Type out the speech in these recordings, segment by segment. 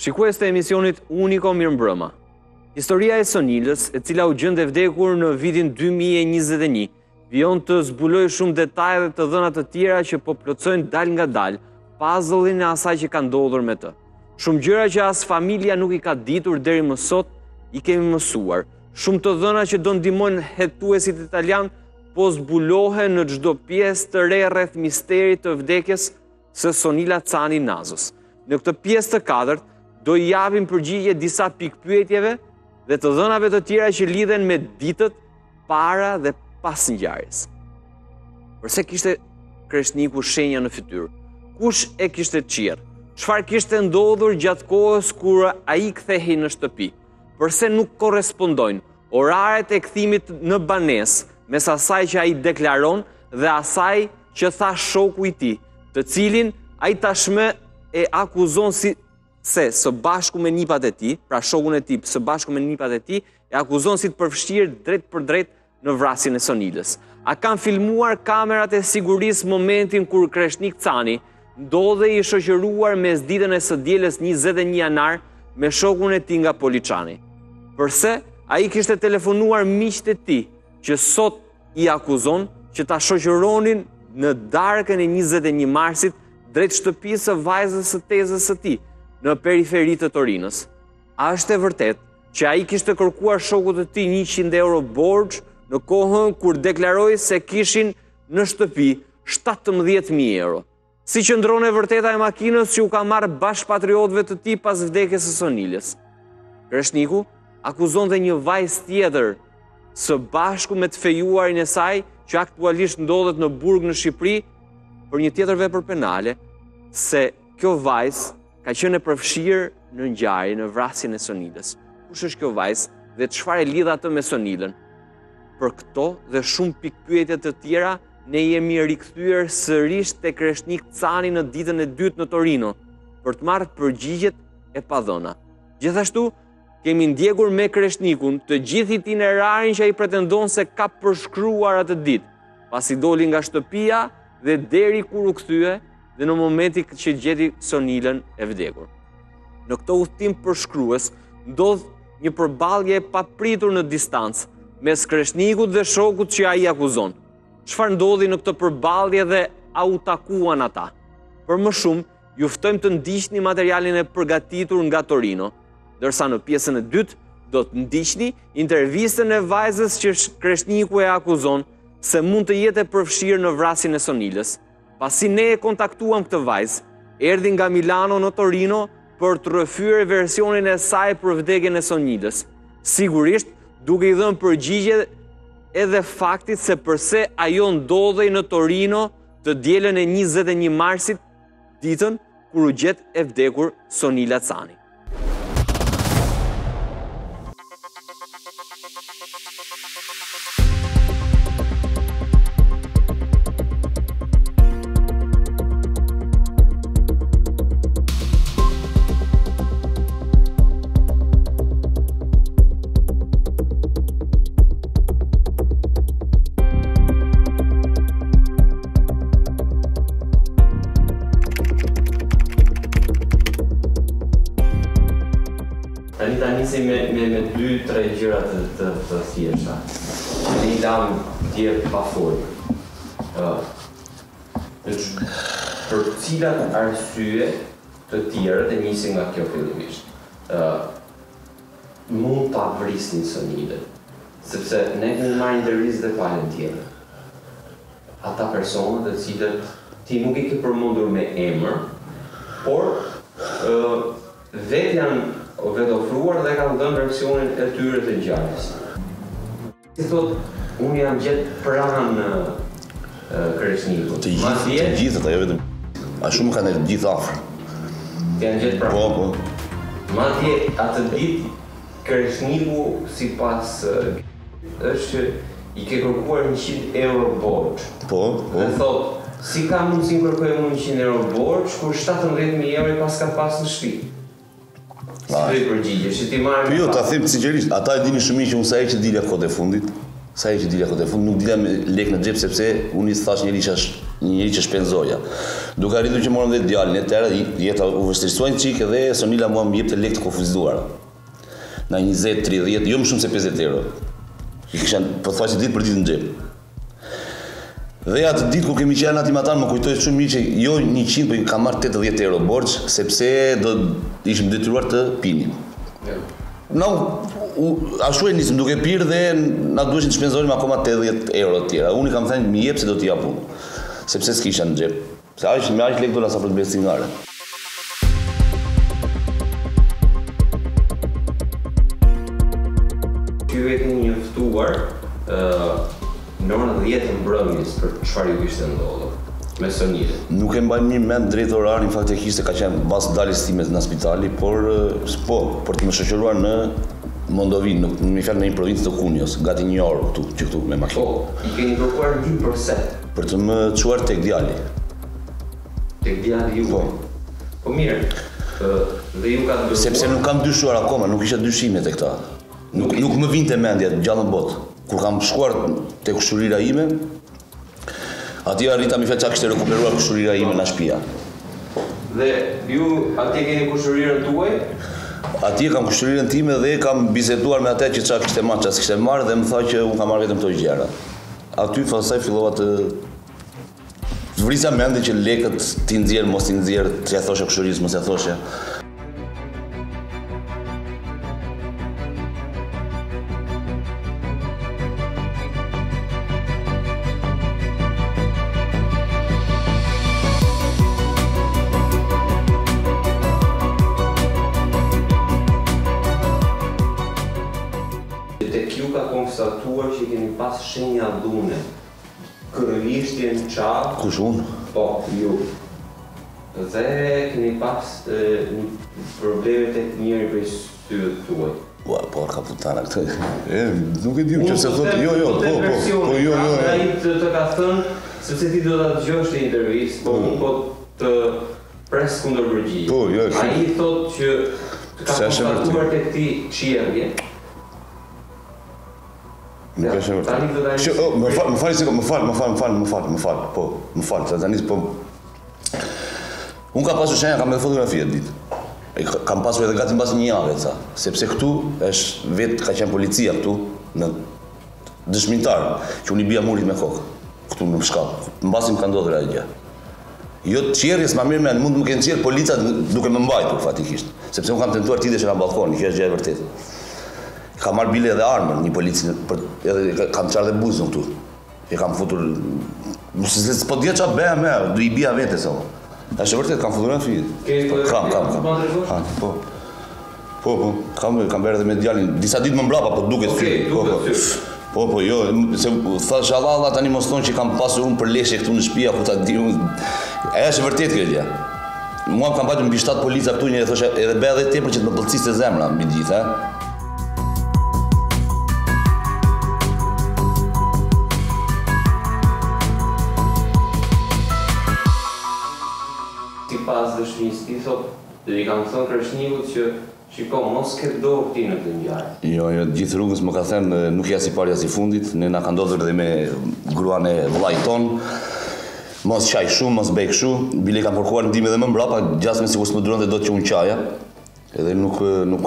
Shikues të emisionit Uniko, mirëmbrëma. Historia e Sonilës, e cila u gjende vdekur në vitin 2021, vijon të zbuloj shumë detaje dhe të dhëna të tjera që po plotësojnë dal nga dal puzzle-in e asaj që ka ndodhur me të. Shumë gjëra që as familja nuk i ka ditur deri më sot, i kemi mësuar. Shumë të dhëna që do ndihmojnë hetuesit italian, po zbulohen në çdo pjesë të re rreth misterit të vdekjes së Sonila Cani Nazos. Në këtë pjesë të katërt do i japim përgjigje disa pikpyetjeve dhe të dhënave të tjera që lidhen me ditët para dhe pas ngjarjes. Përse kishte Kreshniku shenja në fytyrë? Kush e kishte qirr? Çfarë kishte ndodhur gjatë kohës kur ai kthehej në shtëpi? Përse nuk korrespondojnë oraret e kthimit në banesë mes asaj që ai deklaron dhe asaj që tha shoku i tij, të cilin ai tashmë e akuzon se së bashku me nipat e tij, pra shokun e tij së bashku me nipat e tij, e akuzon si të përfshirë drejt për drejt në vrasjen e Sonilës. A kanë filmuar kamerat e sigurisë momentin kur Kreshnik Cani ndodhej i shoqëruar mes ditën e së dielës 21 janar me shokun e tij nga Poliçani? Përse ai kishte telefonuar miqtë e tij që sot i akuzon që ta shoqëronin në darkën e 21 marsit drejt shtëpisë së vajzës së tezës së tij në periferi të Torinës? A është e vërtet që ai kishte kërkuar shokut të tij 100 euro borxh në kohën kur deklaroi se kishin në shtëpi 17.000 euro? Si qëndron e vërteta e makinës që u ka marrë bashkëpatriotëve të tij pas vdekjes së Sonilës? Kreshniku akuzonte një vajzë tjetër së bashku me të fejuarin e saj që aktualisht ndodhet në Burg në Shqipëri për një tjetër vepër penale, se kjo vajzë ka qenë e përfshirë në ngjarje në vrasjen e Sonilës. Kush është kjo vajzë dhe çfarë e lidh atë me Sonilën? Për këto dhe shumë pikpyetje të tjera, ne jemi rikthyer sërish te Kreshnik Cani në ditën e dytë në Torino për të marrë përgjigjet e padhëna. Gjithashtu, kemi ndjekur me Kreshnikun të gjithë itinerarin që ai pretendon se ka përshkruar atë ditë, pasi doli nga shtëpia dhe deri kur u kthye dhe në momentin që gjeti Sonilën e vdekur. Në këtë udhtim përshkrues ndodh një përballje e papritur në distancë mes Kreshnikut dhe shokut që ai akuzon. Çfarë ndodhi në këtë përballje dhe a u takuan ata? Për më shumë, ju ftojmë të ndiqni materialin e përgatitur nga Torino, ndërsa në pjesën e dytë do të ndiqni intervistën e vajzës që Kreshniku e akuzon se mund të jetë e përfshirë në vrasjen e Sonilës. Pasi ne e kontaktuam këtë vajzë, erdhi nga Milano në Torino për të rrëfyer versionin e saj për vdekjen e Sonilës. Sigurisht, duke i dhënë përgjigje edhe faktit se përse ajo ndodhej në Torino të dielën e 21 marsit, ditën kur u gjet e vdekur Sonila Cani. Ta nisi me 2-3 gjëra të thjeshta. Një dam tjerë pa folë. Për cilat arsye të tjera të nisi nga kjo fillimisht. Mund ta vrisnin Sonilën, sepse ne kemi marrë intervistë dhe palën tjetër. Ata persona të cilët ti nuk i ke përmendur me emër, por vetë janë vetë ofruar dhe kanë dhënë versionin e tyre të ngjarjes. Si thot, unë jam gjetë pranë Kreshnikut. Të gjithë ata, jo vetëm. A shumë kanë të gjithë afër. Janë gjetë pranë. Po. Madje atë ditë Kreshniku sipas është i ke kërkuar 100 euro borxh. Po. Dhe thot, si ka mundësi kërkoj unë 100 euro borxh kur 17.000 euro pas ka pas në shtëpi? Jo, ta them sinqerisht, ata e dini shumë mirë që unë sa herë që dilja kohët e fundit, nuk dilja me lek në xhep sepse unë i thash njëri që është një njëri që shpenzoja. Duke arritur që morëm dhe djalin e tërë, jeta u vështirësojnë qikë dhe Sonila mua më jepte lekë të kufizuara. Na 20, 30, jo më shumë se 50 euro. I kisha pothuajse ditë për ditë në xhep. Dhe atë ditë kur kemi qenë aty me ata më kujtoj shumë mirë që jo 100, por kam marrë 80 euro borxh sepse do ishim detyruar të pinim. Ashtu e nisëm duke pirë dhe na duheshin të shpenzonim akoma 80 euro të tjera. Unë i kam thënë më jep se do t'i jap unë. Sepse s'kisha në xhep. Se me aq lekë do na sa për të bërë cigare. Ju e keni njoftuar në orën 10 të mbrëmjes për çfarë ju kishte ndodhur me Sonilën. Nuk e mbaj mirë mend drejt orarin faktikisht se ka qenë pas daljes time në spitali, por për të më shoqëruar në Mondovi, në një provincë të Kunjos, gati 1 orë këtu me makinë. I keni kërkuar ndihmë përse? Për të më çuar tek djali. Tek djali ju? Po mirë. Dhe ju ka ndërtuar. Sepse nuk kam dyshuar akoma, nuk isha dyshime tek ta. Nuk më vinte mendja gjallë në botë. Kur kam shkuar tek kushturira ime, aty arrita mi faqja kishte rekuperuar kushturira ime në shtëpia. Dhe ju atje keni kushturirën tuaj? Atje kam kushturirën time dhe kam biseduar me atë që çfarë kishte marrë, çfarë kishte marrë dhe më tha që unë kam marrë vetëm këto gjëra. Aty pastaj fillova të vrisa mendin që lekët ti nxjerr mos ti nxjerr, t'ia thoshe kushturisë mos ia thoshe. Konstatuar që keni pas shenja dhune, kërëvishtje në qafë. Kush unë? Po, ju. Dhe keni pas probleme tek njëri prej syve tuaj. Ua, porca puttana këtë. Nuk e dim që se thotë, jo. Ai të ka thënë, sepse ti do ta dëgjosh në intervistë, po unë po të pres kundër përgjigje. Po, jo. Ai thotë që ka konstatuar tek ti qiellje. Nuk është e vërtetë. Më fal, tani po. Unë kam pasur shenja, kam edhe fotografi atë ditë. Kam pasur edhe gati mbas një jave ca, sepse këtu është vetë ka qenë policia këtu në dëshmitar, që unë i bija murit me kokë, këtu në shkallë. Mbasi më ka ndodhur ajo gjë. Jo qerrjes më mirë mund të më kenë qerr policia duke më mbajtur fatikisht, sepse unë kam tentuar të idesh në balkon, kjo është gjë e vërtetë. Kam marrë bile edhe armën, një policë, edhe kam qarë dhe buzën këtu. E kam futur... Po dhja qa bëja me, du i bia vete sa. Është e vërtet, kam fotografi. Kam. Po. Kam bërë edhe me djalin. Disa ditë më mbrapa, po duket fyr. Po, jo. Se thash Allah tani mos thonë që kam pasur unë për leshe këtu në shtëpia, ku ta di unë. Ajo është e vërtet kjo gjë. Mua kam bajtur mbi 7 polica këtu, një thoshe edhe bëja edhe tepër që të më pëlqiste zemra mbi gjithë, pas dëshmisë ti thotë, dhe i kam thënë Kreshnikut që shiko, mos ke dorë ti në këtë ngjarje. Jo, gjithë rrugës më ka thënë nuk ja si parja si fundit, ne na ka ndodhur edhe me gruan e vllait ton. Mos qaj shumë, mos bëj kështu, bile kam kërkuar ndihmë edhe më mbrapa, gjasme sikur s'më duronte dot që unë qaja. Edhe nuk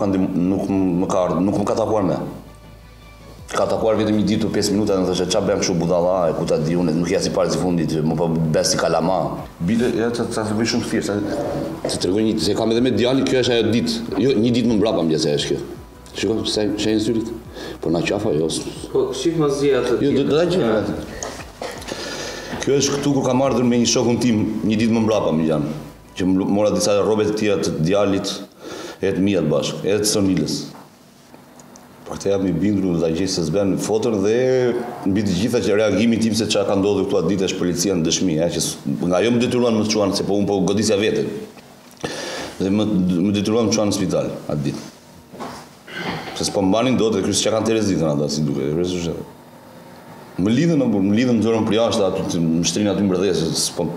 më ka takuar me. Ka takuar vetëm një ditë 5 minuta dhe më thoshe qa bëjmë kështu budalla, e ku ta di unë, nuk ja si parë si fundit, më po bes si kalama. Bile, ja të bëj shumë të thjeshtë, se të regoj një, se kam edhe me djalin, kjo është ajo ditë, jo një ditë më mbrapa më bjese është kjo. Shiko, shenjë syrit, po na qafa, jo. Po, shik më zi atë tjetër. Jo, do ta gjë. Kjo është këtu kur kam ardhur me një shokun tim, një ditë më mbrapa më janë, që mora disa rrobe të tjera të djalit, e të mia të bashkë, edhe të Sonilës. Por të jam i bindur dhe ta gjej se s'bën foton dhe mbi të gjitha që reagimi tim se çka ka ndodhur këtu atë ditë është policia në dëshmi, që nga jo më detyruan më të çuan se po unë po godisja vete. Dhe më detyruan më çuan në spital atë ditë. Se s'po mbanin dot dhe kryes çka kanë Terezitën ata si duket. Më lidhën dorën për jashtë aty më shtrin aty mbërdhesë, s'po.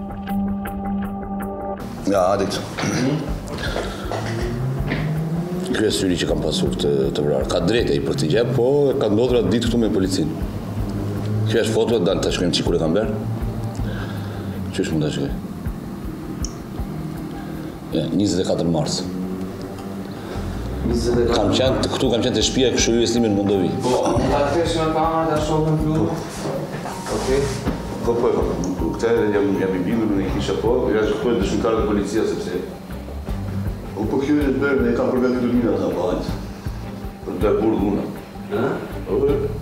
Ja, hajde këtu. Ky është syri që kam pasur të vrarë. Ka drejtë ai për të gjë, po ka ndodhur atë ditë këtu me policinë. Kjo është foto, ta shkojmë çikur e kam bërë. Qysh mund ta shkoj? Ja, 24 mars. 24. Këtu kam qenë të shtëpia e këshillit tim në Mondovi. Po, mund ta kesh në kamerë ta shohim këtu. Okej. Po, këtë jam I bindur në kisha po, ja shkoj dëshmitar të policia sepse po kjo është bërë, ne kam përgatitur mirë ata pa. Për të burr dhuna. Ëh? Po.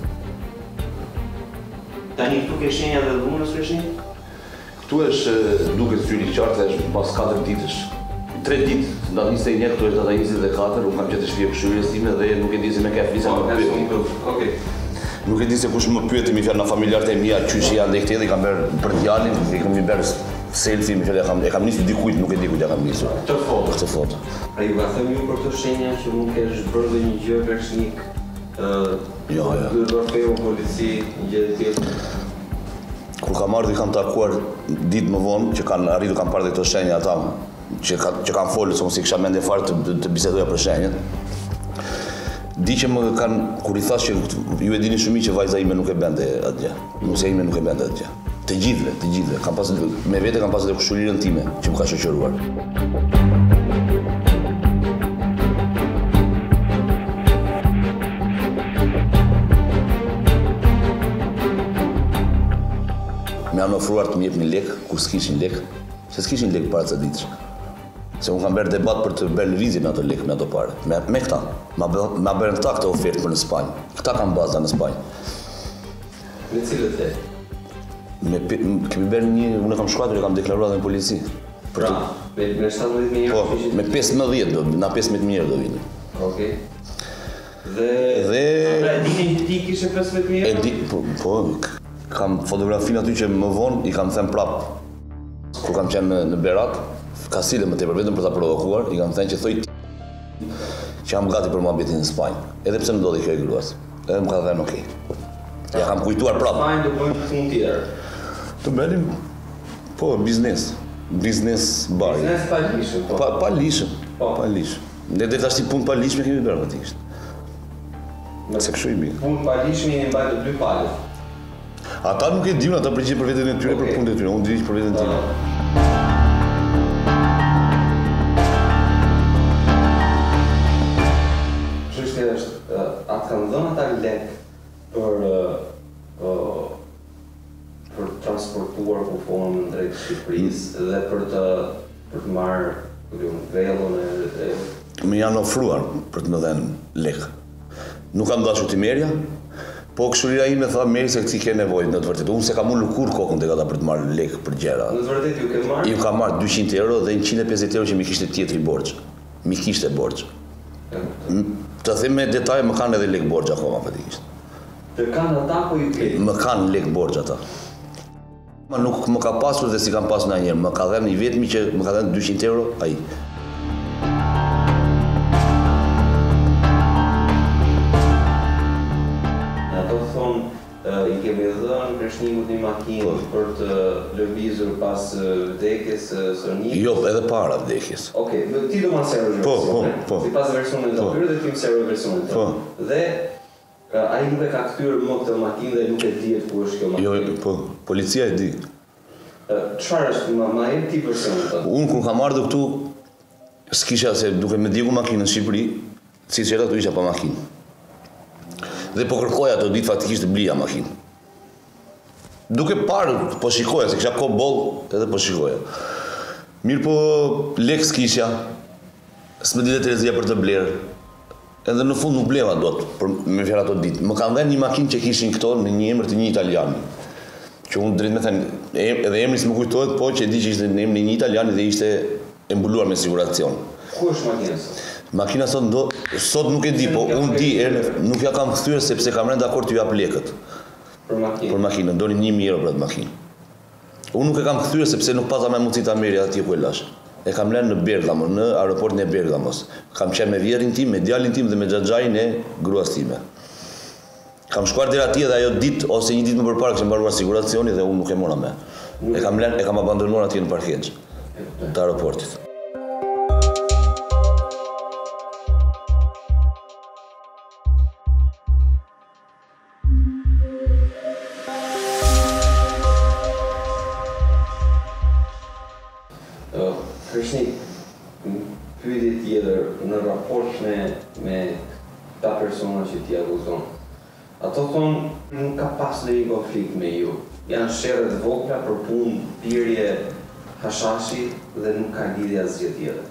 Tani këtu ke shenja dhe dhunës ke shenjë? Këtu është duket syri I qartë, është pas 4 ditësh. 3 ditë, data 21 këtu është data 24, unë kam qenë të shtëpia e këshillit time dhe nuk e di se më ka flisur më pyet. Okej. Nuk e di se kush më pyeti më fjalë na familjarët e mia, qysh janë ndaj këtij, kam bërë për djalin, I kam bërë selfie, më fjalë e kam nisur dikujt, nuk e di kujt e kam nisur. Këtë foto. A ju ka thënë ju për këtë shenja që mund kesh bërë dhe një gjë versnik? Jo. Dërpeu polici, një gjë tjetër. Kur kam ardhur I kam takuar ditë më vonë që kanë arritur kanë parë këto shenja ata që kanë folur se mos I kisha mendje fare të bisedoja për shenjat. Di që më kanë kur I thash që ju e dini shumë që vajza ime nuk e bente atje. Nusja ime nuk e bente atje. Të gjithëve. Kam pasur me vete kam pasur kushulirën time që më ka shoqëruar. Më janë ofruar të më jepnin lek kur s'kishin lek, se s'kishin lek para ca ditësh. Se unë kam bërë debat për të bërë lëvizje me ato lek, me ato parë. Me këta. Ma bërën këta këtë ofertë për në Spanjë. Këta kam baza në Spanjë. Me cilët lek? Kemi bërë unë kam shkuar dhe kam deklaruar dhe në polici. Pra, me 17.000 euro? Po, me 15.000 na 15.000 euro do vini. Okej. Dhe... e dini që ti kishe 15.000 euro? Po, kam fotografinë aty që më vonë I kam thënë prapë. Kur kam qenë në Berat, ka sile më tepër vetëm për ta provokuar, I kam thënë që thoj që jam gati për mohabetin në Spanjë. Edhe pse më ndodhi kjo e gruas. Edhe më ka thënë okej. Ja kam kujtuar prapë. Spanjë do bëjmë punë tjetër. Të bënim po biznes bar. Biznes pa lishëm, po. Pa lishëm. Pa lishëm. Ne deri tash punë pa lishme kemi bërë praktikisht. Se kështu I bie. Punë pa lishme jeni mbajtur 2 palë. Ata nuk e diun, ata përgjigjen për veten e tyre për punën e tyre. Unë di për veten time. Çështja është, atë kanë dhënë ata lek për transportuar kufonën në drejt Shqipërisë dhe për të marrë vellën e Më janë ofruar për të më dhënë lek. Nuk kam dashur t'i merja, po këshillira ime tha merri se ti ke nevojë në të vërtetë. Unë se kam ulur kur kokën tek ata për të marrë lek për gjëra. Në të vërtetë ju ke marrë? Ju kam marrë 200 euro dhe 150 euro që mi kishte tjetri borxh. Mi kishte borxh. Të them me detaje, më kanë edhe lek borxh akoma fatikisht. Të kanë ata po ju ke? Më kanë lek borxh ata. Nuk më ka pasur dhe si kam pasur ndonjëherë. Më ka dhënë I vetmi që më ka dhënë 200 euro ai. I kemi dhënë Kreshnikut një makinë për të lëvizur pas vdekjes Sonik. Jo, edhe para vdekjes. Okej, ti do ma servësh versionin. Po. Sipas versionit të tyre dhe ti më servoj versionin tënd. Po. Dhe ai nuk e ka kthyer më këtë makinë dhe nuk e dihet ku është kjo makinë. Jo, po, policia e di. Çfarë është ma jep ti versionin tënd? Unë kur kam ardhur këtu s'kisha se duke me djegur makinën në Shqipëri, siç era këtu isha pa makinë. Dhe po kërkoja ato ditë faktikisht të blija makinë. Duke parë, po shikoja, se kisha kohë boll, edhe po shikoja. Mirë po lek s'kisha, s'më dilte Terezia për të blerë. Edhe në fund nuk bleva dot, me fjalë ato ditë. Më kanë dhënë një makinë që kishin këto në një emër të një italiani. Që unë drejt me thënë, edhe emri s'më kujtohet, po që e di që ishte në emrin e një italiani dhe ishte e mbuluar me siguracion. Ku është makina sot? Makina sot nuk e di, po unë di, nuk ja kam kthyer sepse kam rënë dakord t'ju jap lekët. Për makinën, doni 1.000 euro për atë makinë. Unë nuk e kam kthyer sepse nuk pata më mundësi ta merrja atje ku e lash. E kam lënë në Bergamo, në aeroportin e Bergamos. Kam qenë me vjerin tim, me djalin tim dhe me xhaxhain e gruas time. Kam shkuar deri atje dhe ajo ditë ose një ditë më përpara kishte mbaruar siguracioni dhe unë nuk e mora me. E kam abandonuar atje në parkegj të aeroportit. pyetje tjetër në raport me ta persona që t'i akuzon. Ato thonë, nuk ka pas në një konflikt me ju. Janë sherrë të vogla për punë, pirje, hashashi dhe nuk ka lidhje asgjë tjetër.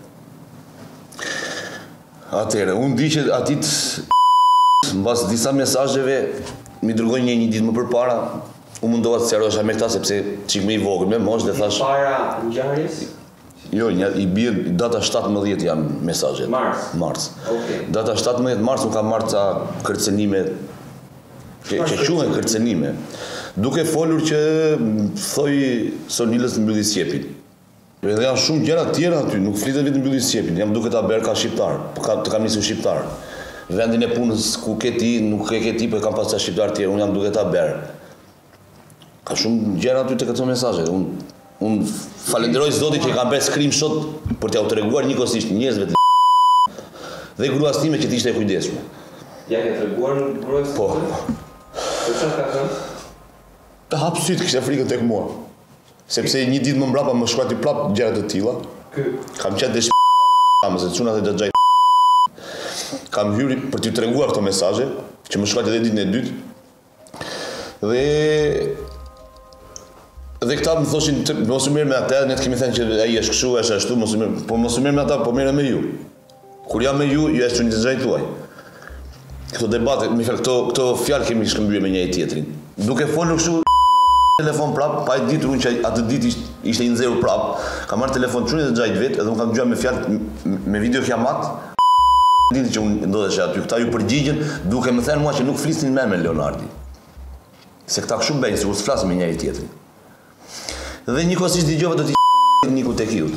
Atëherë, unë di që atit mbas disa mesazheve mi dërgoj një ditë më përpara, unë mundova të sqarohesha me këta sepse çik më i vogël me moshë dhe thash para ngjarjes? Jo, i bie data 17 janë mesazhet. Mars. Okej. Data 17 mars unë kam marrë ca kërcënime që quhen kërcënime. Duke folur që thoi Sonilës të mbylli sqepin. Edhe janë shumë gjëra tjera aty, nuk flitet vetëm mbylli sqepin. Jam duke ta bërë ka shqiptar, të kam nisur shqiptar. Vendin e punës ku ke ti, nuk e ke ti, po kam pas ca shqiptar tjerë, unë jam duke ta bërë. Ka shumë gjëra aty të këto mesazhe. Unë falenderoj Zotin që i kam bërë screenshot për t'ia u treguar njëkohësisht njerëzve të dhe gruas time që t'ishte e kujdesshme. Ja ke treguar në gruas? Po. Po çfarë ka thënë? Të hap syt kishte frikën tek mua. Sepse një ditë më mbrapa më shkruati prap gjëra të tilla. Kam qenë të shpamës e çunat e xhaxhaj. Kam hyrë për t'ju treguar këto mesazhe që më shkruati edhe ditën e dytë. Dhe këta më thoshin mos u merr me atë, ne të kemi thënë që ai është kështu, është ashtu, mos u merr me ata, po merrem me ju. Kur jam me ju është çuni të xhaj tuaj. Këto debate, më fal këto fjalë kemi shkëmbyer me njëri tjetrin. Duke folur kështu telefon prap, pa e ditur unë që atë ditë ishte i nxehur prap. Kam marrë telefon çunit të xhajt vet, edhe unë kam dëgjuar me fjalë me video kiamat. Ditë që unë ndodhesha aty, këta ju përgjigjen duke më thënë mua që nuk flisnin me Leonardi. Se këta kështu bëjnë, sikur të flasin me njëri tjetrin. Dhe njëkohësisht dëgjova do t'i Niku Tekiut.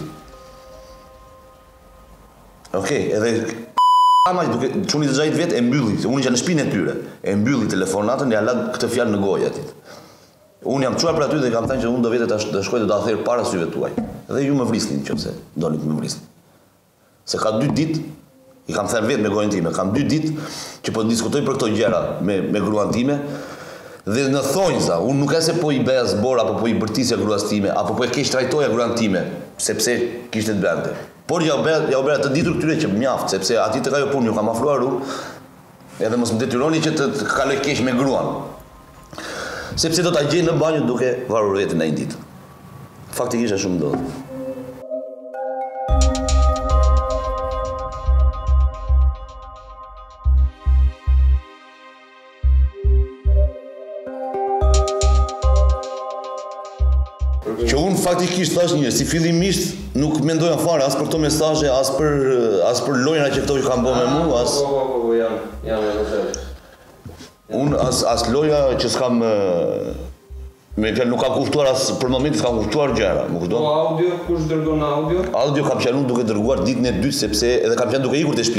Okej, edhe ama duke çuni të xhajt vet e mbylli, se unë isha në shtëpinë e tyre. E mbylli telefonatën e ala këtë fjalë në gojë atit. Unë jam çuar për aty dhe kam thënë që unë do vetë të shkoj të ta thirr para syve tuaj. Dhe ju më vrisnin nëse doni të më vrisni. Se ka 2 ditë, i kam thënë vetë me gojën time, kam 2 ditë që po diskutoj për këto gjëra me gruan time. Dhe në thonjza, unë nuk e se po i beja zbor, apo po i bërtisja gruas time, apo po e keq trajtoja gruan time, sepse kishte të bënte. Por ja u bëra të ditur këtyre që mjaft, sepse aty tek ajo punë ju kam afruar unë, edhe mos më detyroni që të kaloj keq me gruan. Sepse do ta gjej në banjë duke varur veten ai ditë. Faktikisht është shumë ndodh. Që unë faktikisht thash një, si fillimisht nuk mendoja fare as për këto mesazhe, as për lojra që këto i kanë bërë me mua, as Po, janë e vërtetë. Unë as loja që s'kam me fjalë nuk kam kushtuar as për momentin s'kam kushtuar gjëra, më kupton? Po audio, kush dërgon audio? Audio kam qenë unë duke dërguar ditën e dytë sepse edhe kam qenë duke ikur te shtëpi.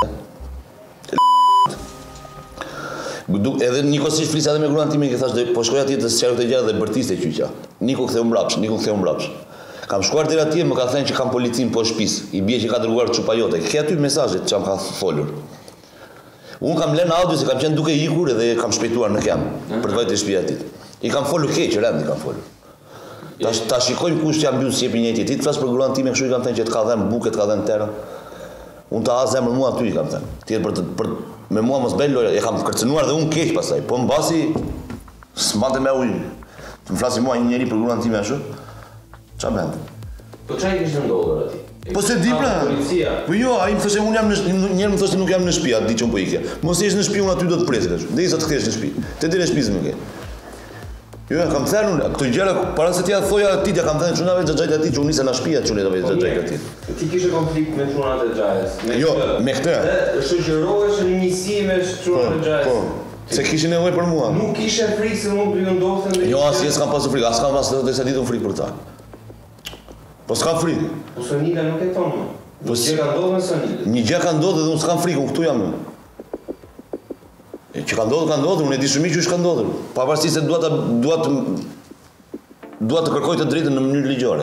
Edhe njëkohësisht flisja edhe me gruan time që thash po shkoj atje të sqaroj këtë gjë dhe bërtiste qyqa. Niku ktheu mbrapsh. Kam shkuar deri atje, më ka thënë që kam policin po shtëpisë. I bie që ka dërguar çupajote. Ke aty mesazhet që më ka folur. Unë kam lënë audio se kam qenë duke ikur dhe kam shpejtuar në kam për të vajtë të shtëpia atit. I kam folur keq, rend i kam folur. Ta shikojmë kush jam mbyll si jepi një tjetër. Ti flas për gruan time, kështu i kam thënë që të ka dhënë buke, të ka dhënë tera. Unë ta ha zemrën mua aty i kam thënë. Tjetër për me mua mos bëj lojë, e kam kërcënuar dhe unë keq pastaj. Po mbasi s'mbante me ujë. Të më flasi mua një njeri për gruan time ashtu. Ç'a bën? Po çfarë kishte ndodhur aty? Po se di pra. Policia. Po jo, ai më thoshte unë jam në njëherë më thoshte nuk jam në shtëpi, atë diçon po ikje. Mos jesh në shtëpi, unë aty do të presim tash. Derisa të kthesh në shtëpi. Te deri në shtëpi më ke. Jo, kam thënë unë, këto gjëra para se t'ia thoja atij, ja kam thënë çunave xhaxhajt atij që unë nisën në shtëpi atë çunave xhaxhajt atij. Ti kishe konflikt me çunat e xhajës? Jo, me këtë. Dhe shoqërohesh në njësi me çunat e xhajës? Po. Se kishin nevojë për mua. Nuk kishe frikë se mund të ju ndodhte ndonjë? Jo, asnjë s'kam pasur frikë, as kam pasur desa ditë frikë për ta. Po s'kam frikë. Po Sonila nuk e thonë. Po gjë ka ndodhur me Sonilën. Një gjë ka ndodhur dhe unë s'kam frikë, unë këtu jam unë. Që ka ndodhur, unë e di shumë që është ka ndodhur. Pavarësisht se dua të kërkoj të drejtën në mënyrë ligjore.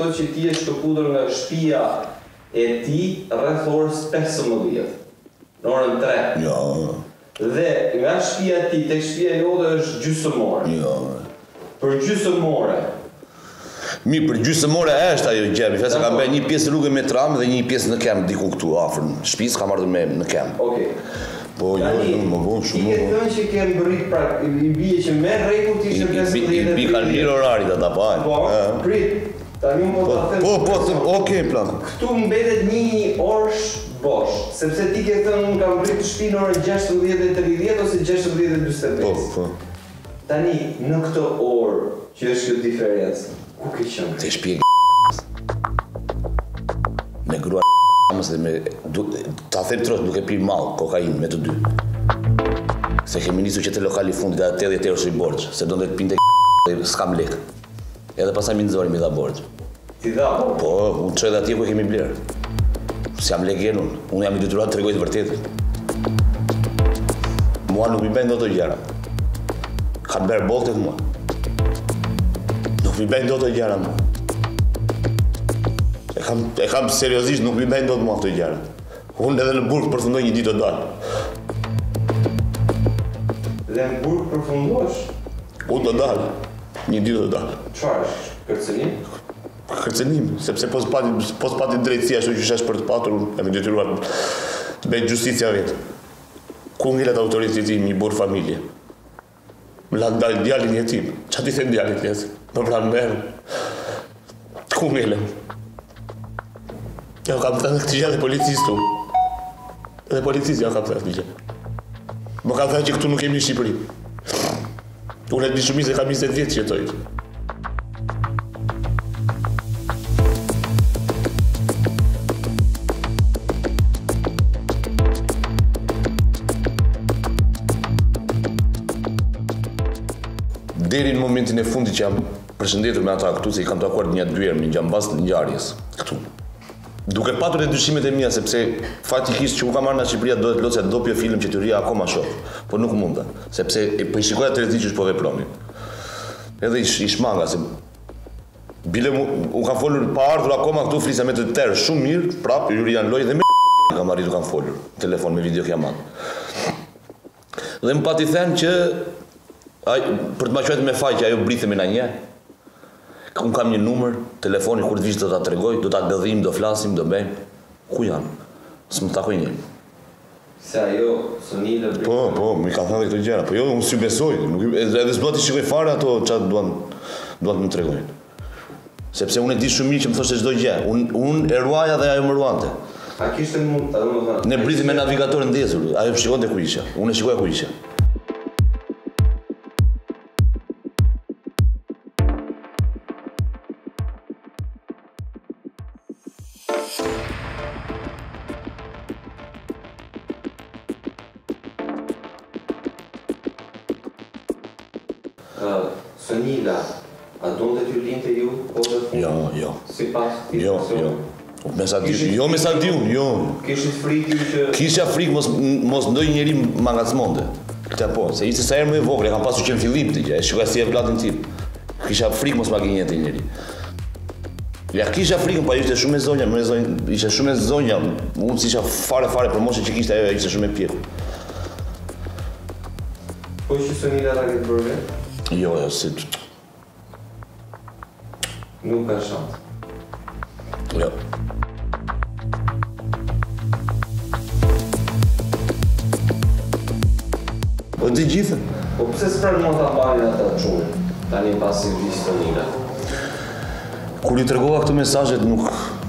thotë që ti je shkëputur nga shtëpia e tij rreth orës 15, në orën 3. Jo. Dhe nga shtëpia e tij tek shtëpia jote është gjysmore. Jo. Për gjysmore. Mi për gjysmore është ajo gjë, se kam bërë një pjesë rrugë me tram dhe një pjesë në kem diku këtu afër shtëpisë, kam ardhur me në kem. Okej. Po jo, më vonë shumë. Ti ke thënë që ke mbërrit pra, i bie që me rregull ti ishe 15. I bi kanë mirë orarit ata pa. Po, prit. Tani më po ta them. Po, okay, plan. Këtu mbetet një orë bosh, sepse ti ke thënë unë kam rritë shtëpinë në orën 16:30 ose 16:45. Po. Tani në këtë orë që është kjo diferencë, ku ke qenë? Te shpjeg me grua dhe me ta them trot duke pirë mall, kokainë me të dy. Se kemi nisur që te lokali fundit da 80 euro i borxh, se donte të pinte dhe s'kam lek. Edhe pastaj më nxori mi dha borxh. Ti dha? Po, unë çoj atje ku kemi bler. S'jam legen unë jam i detyruar të tregoj të vërtetën. Mua nuk i bën dot të gjëra. Kam bërë boltet mua. Nuk i bën dot të gjëra mua. E kam seriozisht, nuk mi bën dot mua këto gjëra. Unë edhe në burg përfundoj një ditë të dalë. Dhe në burg përfundosh? Unë të dalë, një ditë të dalë. Çfarë është? Kërcënim? Kërcënim, sepse pos pati drejtësia ashtu që shesh për të patur, unë e detyruar të bëj justicia vetë. Ku ngelet autoriteti im, një burr familje? Më la dalë djalin jetim. Çfarë ti thën djalit jes? Më pranë merr. Ku ngelet? Ja kam thënë këtë gjë dhe policistu. Edhe policisti ja kam thënë këtë gjë. Më ka thënë që këtu nuk kemi Shqipëri. Unë e di shumë se kam 20 vjet që jetoj. Deri në momentin e fundit që jam përshëndetur me ata këtu, se i kam takuar një 2 herë në gjambas të ngjarjes këtu. Duke patur e dyshimet e mia, sepse faktikisht që u kam marrë në Shqipëria do të lotse doppio film që teoria akoma shoh, por nuk munda, sepse po i shikoja të rreziq që po vepronin. Edhe i shmanga se bile u kam folur pa ardhur akoma këtu flisa me të tërë shumë mirë, prapë Julian Loj dhe me kam arritur kam folur telefon me video kiamat. Dhe më pati thënë që për të ma quajtur me faqe ajo brithë me na një. Unë kam një numër, telefoni kur të vishë do ta tregoj, do ta gëdhim, do flasim, do bëjmë. Ku janë? S'më takoj njëri. Se ajo Sonila brithë. Po, më kanë thënë këto gjëra, po jo, unë s'ju besoj, edhe s'dua të shikoj fare ato çfarë duan të më tregojnë. Sepse unë e di shumë mirë që më thoshte çdo gjë. Unë e ruaja dhe ajo më ruante. A kishte mund, domethënë. Ne britim me navigator ndezur, ajo shikonte ku isha. Unë e shikoja ku isha. Sonila, a donte t'ju linte ju? Jo. Si pas? Jo. Me sa di unë, jo. Kishit frikë që... Kisha frikë mos ndoj njeri ma ngacmonte. Këta po, se ishte sa herë më e vogël, e kam pasur që në fillim të gjë, e shikoja si e vlatin tim. Kisha frikë mos ma gënjente njeri. Ja kisha frikën, pa ishte shumë e zonja, ishte shumë e zonja, unë si isha fare për moshën që kishte ajo, ishte shumë e pjetë. Po që Sonila ta këtë bërë vetë? Jo, si... Nuk ka shansë. Jo. Po të gjithë? Po pse s'pran mund ta bajnë ata çunë? Tani pasi vishë Sonila. Kur i tregova këto mesazhet nuk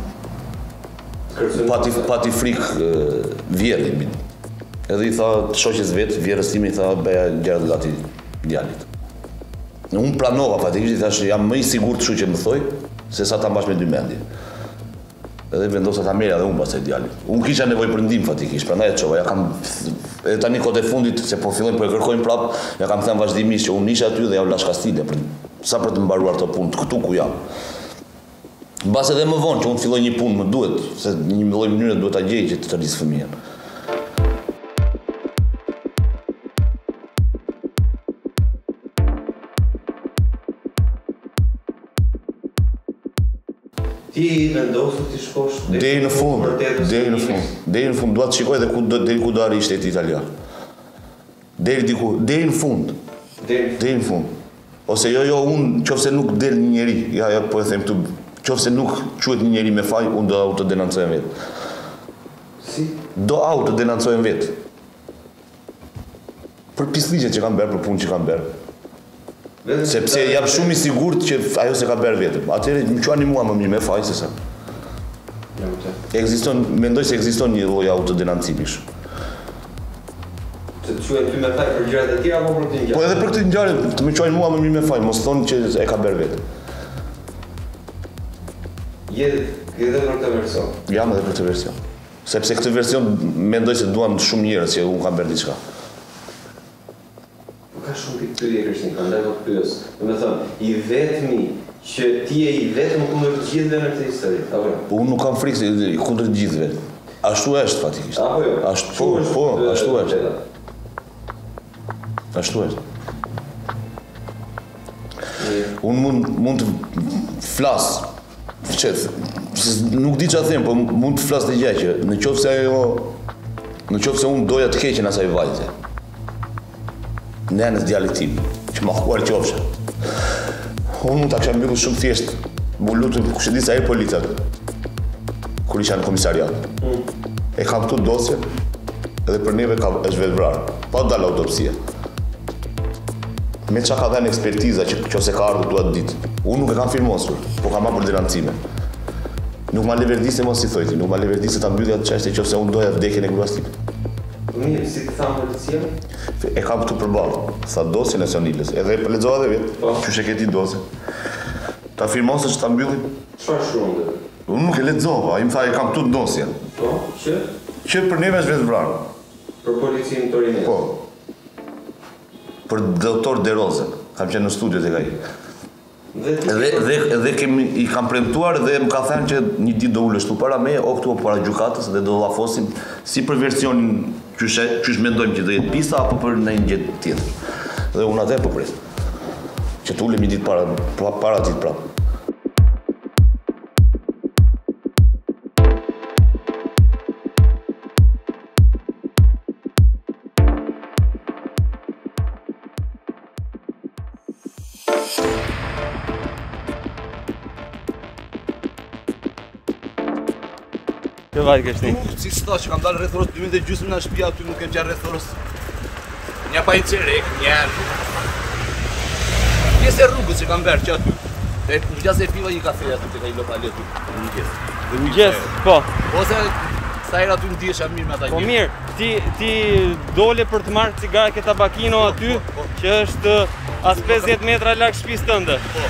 pati frikë vjerri. Edhe i tha shoqes vet, vjerrës time i tha bëja gjërat gati djalit. Unë pranova fatikisht, i thash jam më i sigurt kështu që më thoj, se sa ta mbash me dy mendje. Edhe vendosa ta merja dhe unë pastaj djalit. Unë kisha nevojë për ndihmë fatikisht, prandaj e çova. Ja kam edhe tani kohët e fundit se po fillojnë po e kërkojnë prap, ja kam thënë vazhdimisht që unë isha aty dhe ja u lash kastile për të mbaruar këto punë këtu ku jam. Mbas edhe më vonë që unë filloj një punë më duhet, se një lloj mënyre duhet ta gjej që të rris fëmijën. Ti vendosur ti shkosh deri në fund, deri në fund, dua të shikoj deri ku do arrijë shteti italian. Deri në fund. Deri në fund. Ose jo, unë qofse nuk del një njeri, ja po e them këtu, qofse nuk quhet një njeri me faj, unë do autodenoncohem vetë. Si? Do autodenoncohem vetë. Për pisligjet që kam bërë, për punë që kam bërë. Sepse jam shumë i sigurt që ajo se ka bërë vetëm. Atëherë më quani mua më mirë me faj se sa. Mendoj se ekziston një lloj autodenoncimish. Se të quajnë ty me faj për gjërat e tjera apo për këtë ngjarje? Po edhe për këtë ngjarje të më quajnë mua më mirë me faj, mos thonë që e ka bërë vetëm. Je edhe për këtë version? Jam edhe për këtë version. Sepse këtë version mendoj se duan shumë njerëz që unë kam bërë diçka. Ka shumë pyetje Krishtin, prandaj do të pyes. Domethënë, i vetmi që ti je i vetëm kundër të gjithëve në këtë histori, apo jo? Unë nuk kam frikë kundër të gjithëve. Ashtu është fatikisht. Apo jo? Ashtu është. Ashtu është. Unë mund të flas, nuk di çfarë them, po mund të flas të gjë që nëse unë doja të keqen asaj vajze. Në anës djalit tim, që më huar qofsha. Unë mund ta kisha mbyllur shumë thjesht, më lutem, kush e di sa e policia kur isha në komisariat. E kam këtu dosje, edhe për neve është vetë vrarë, pa dalë autopsia. Me qa ka dhenë ekspertiza që qose ka ardhur duat ditë. Unë nuk e kam firmosur, po kam marrë për denoncime. Nuk ma leverdise mos si thojti, nuk ma leverdise ta mbyllja të qeshte qose unë doja vdekjen e gruas tim. Mirë, si të thamë policia? E kam këtu përballë, sa dosjen e Sonilës, edhe e lexova edhe vetë, qysh e ke ti dosjen. Ta firmosë që ta mbyllim? Çfarë shkruan dhe? Unë nuk e lexova, ai më tha e kam këtu dosjen. Po, që? Që për neve është vetë vrarë. Për policinë Torinese? Po. Për doktor De Roze, kam qenë në studio tek ai. Edhe i kam premtuar dhe më ka thënë që një ditë do ulesh këtu para meje, o këtu para gjykatës dhe do llafosim si për versionin qysh mendojmë që do jetë pista apo për ndonjë gjë tjetër. Dhe unë atë po pres. Që të ulem një ditë para ditë prapë. Që vajtë kështi? Si s'ta që kam dalë rreth orës 2:30 në shtëpia aty nuk kem qenë rreth orës. Një pa i cerek, njerë. Pjesë e rrugës që kam bërë që aty. E mëgjas e piva një kafe aty të ka i lokali aty. Në mëgjes. Në mëgjes, po. Ose sa herë aty më diesha mirë me ata Po mirë, ti dole për të marrë cigare ke tabakino aty, që është as 50 metra larg shtëpisë tënde. Po.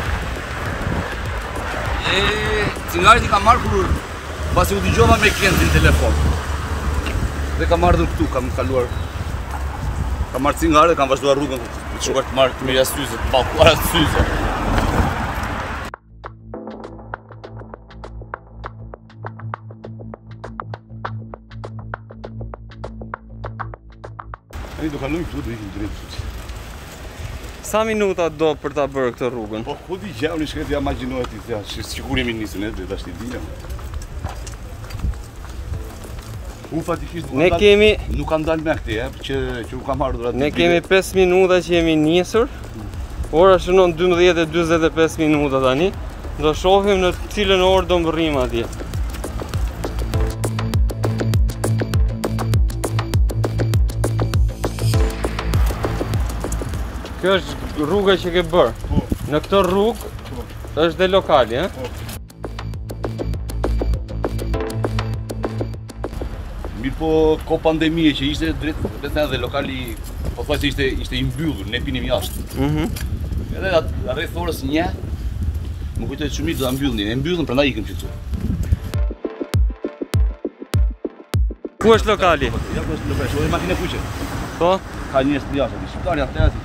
Cigaret i kam marrë kur pasi u dëgjova me Kentin në telefon. Dhe kam ardhur këtu, kam kaluar. Kam marrë cigare, kam vazhduar rrugën të shkuar të marrë të mirë syze, të ballkuara syze. Ai do kalojmë këtu, do ikim drejt. Sa minuta do për ta bërë këtë rrugën? Po ku di gjë, unë shkret ja imagjinohet ti thua, sikur jemi nisën edhe tash ti di. Unë fatikisht nuk kam dalë me këti, që u kam ardhur aty. Ne kemi 5 minuta që jemi nisur. Ora shënon 12:45 minuta tani. Do shohim në cilën orë do mbërrim atje. Kjo është rruga që ke bërë. Po. Në këtë rrugë është dhe lokali, e? Po. Mirë po, ko pandemie që ishte drejt dhe lokali, po thua se ishte i mbyllur, ne pinim jashtë. Edhe rreth orës 1, më kujtoj shumë do ta mbyllnin, e mbyllën prandaj ikëm këtu. Ku është lokali? Ja ku është lokali, shohim makinë kuqe. Po? Ka njerëz të jashtë, shqiptarë atë aty.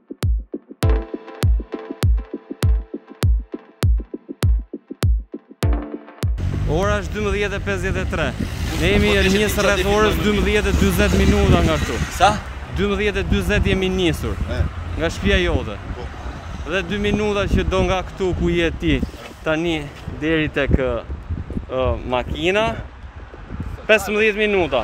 Ora është 12:53. Ne jemi njësë rreth orës 12:40 minuta nga këtu. Sa? 12:40 jemi njësur. Nga shtëpia jote. Dhe 2 minuta që do nga këtu ku je ti, tani deri tek makina 15 minuta.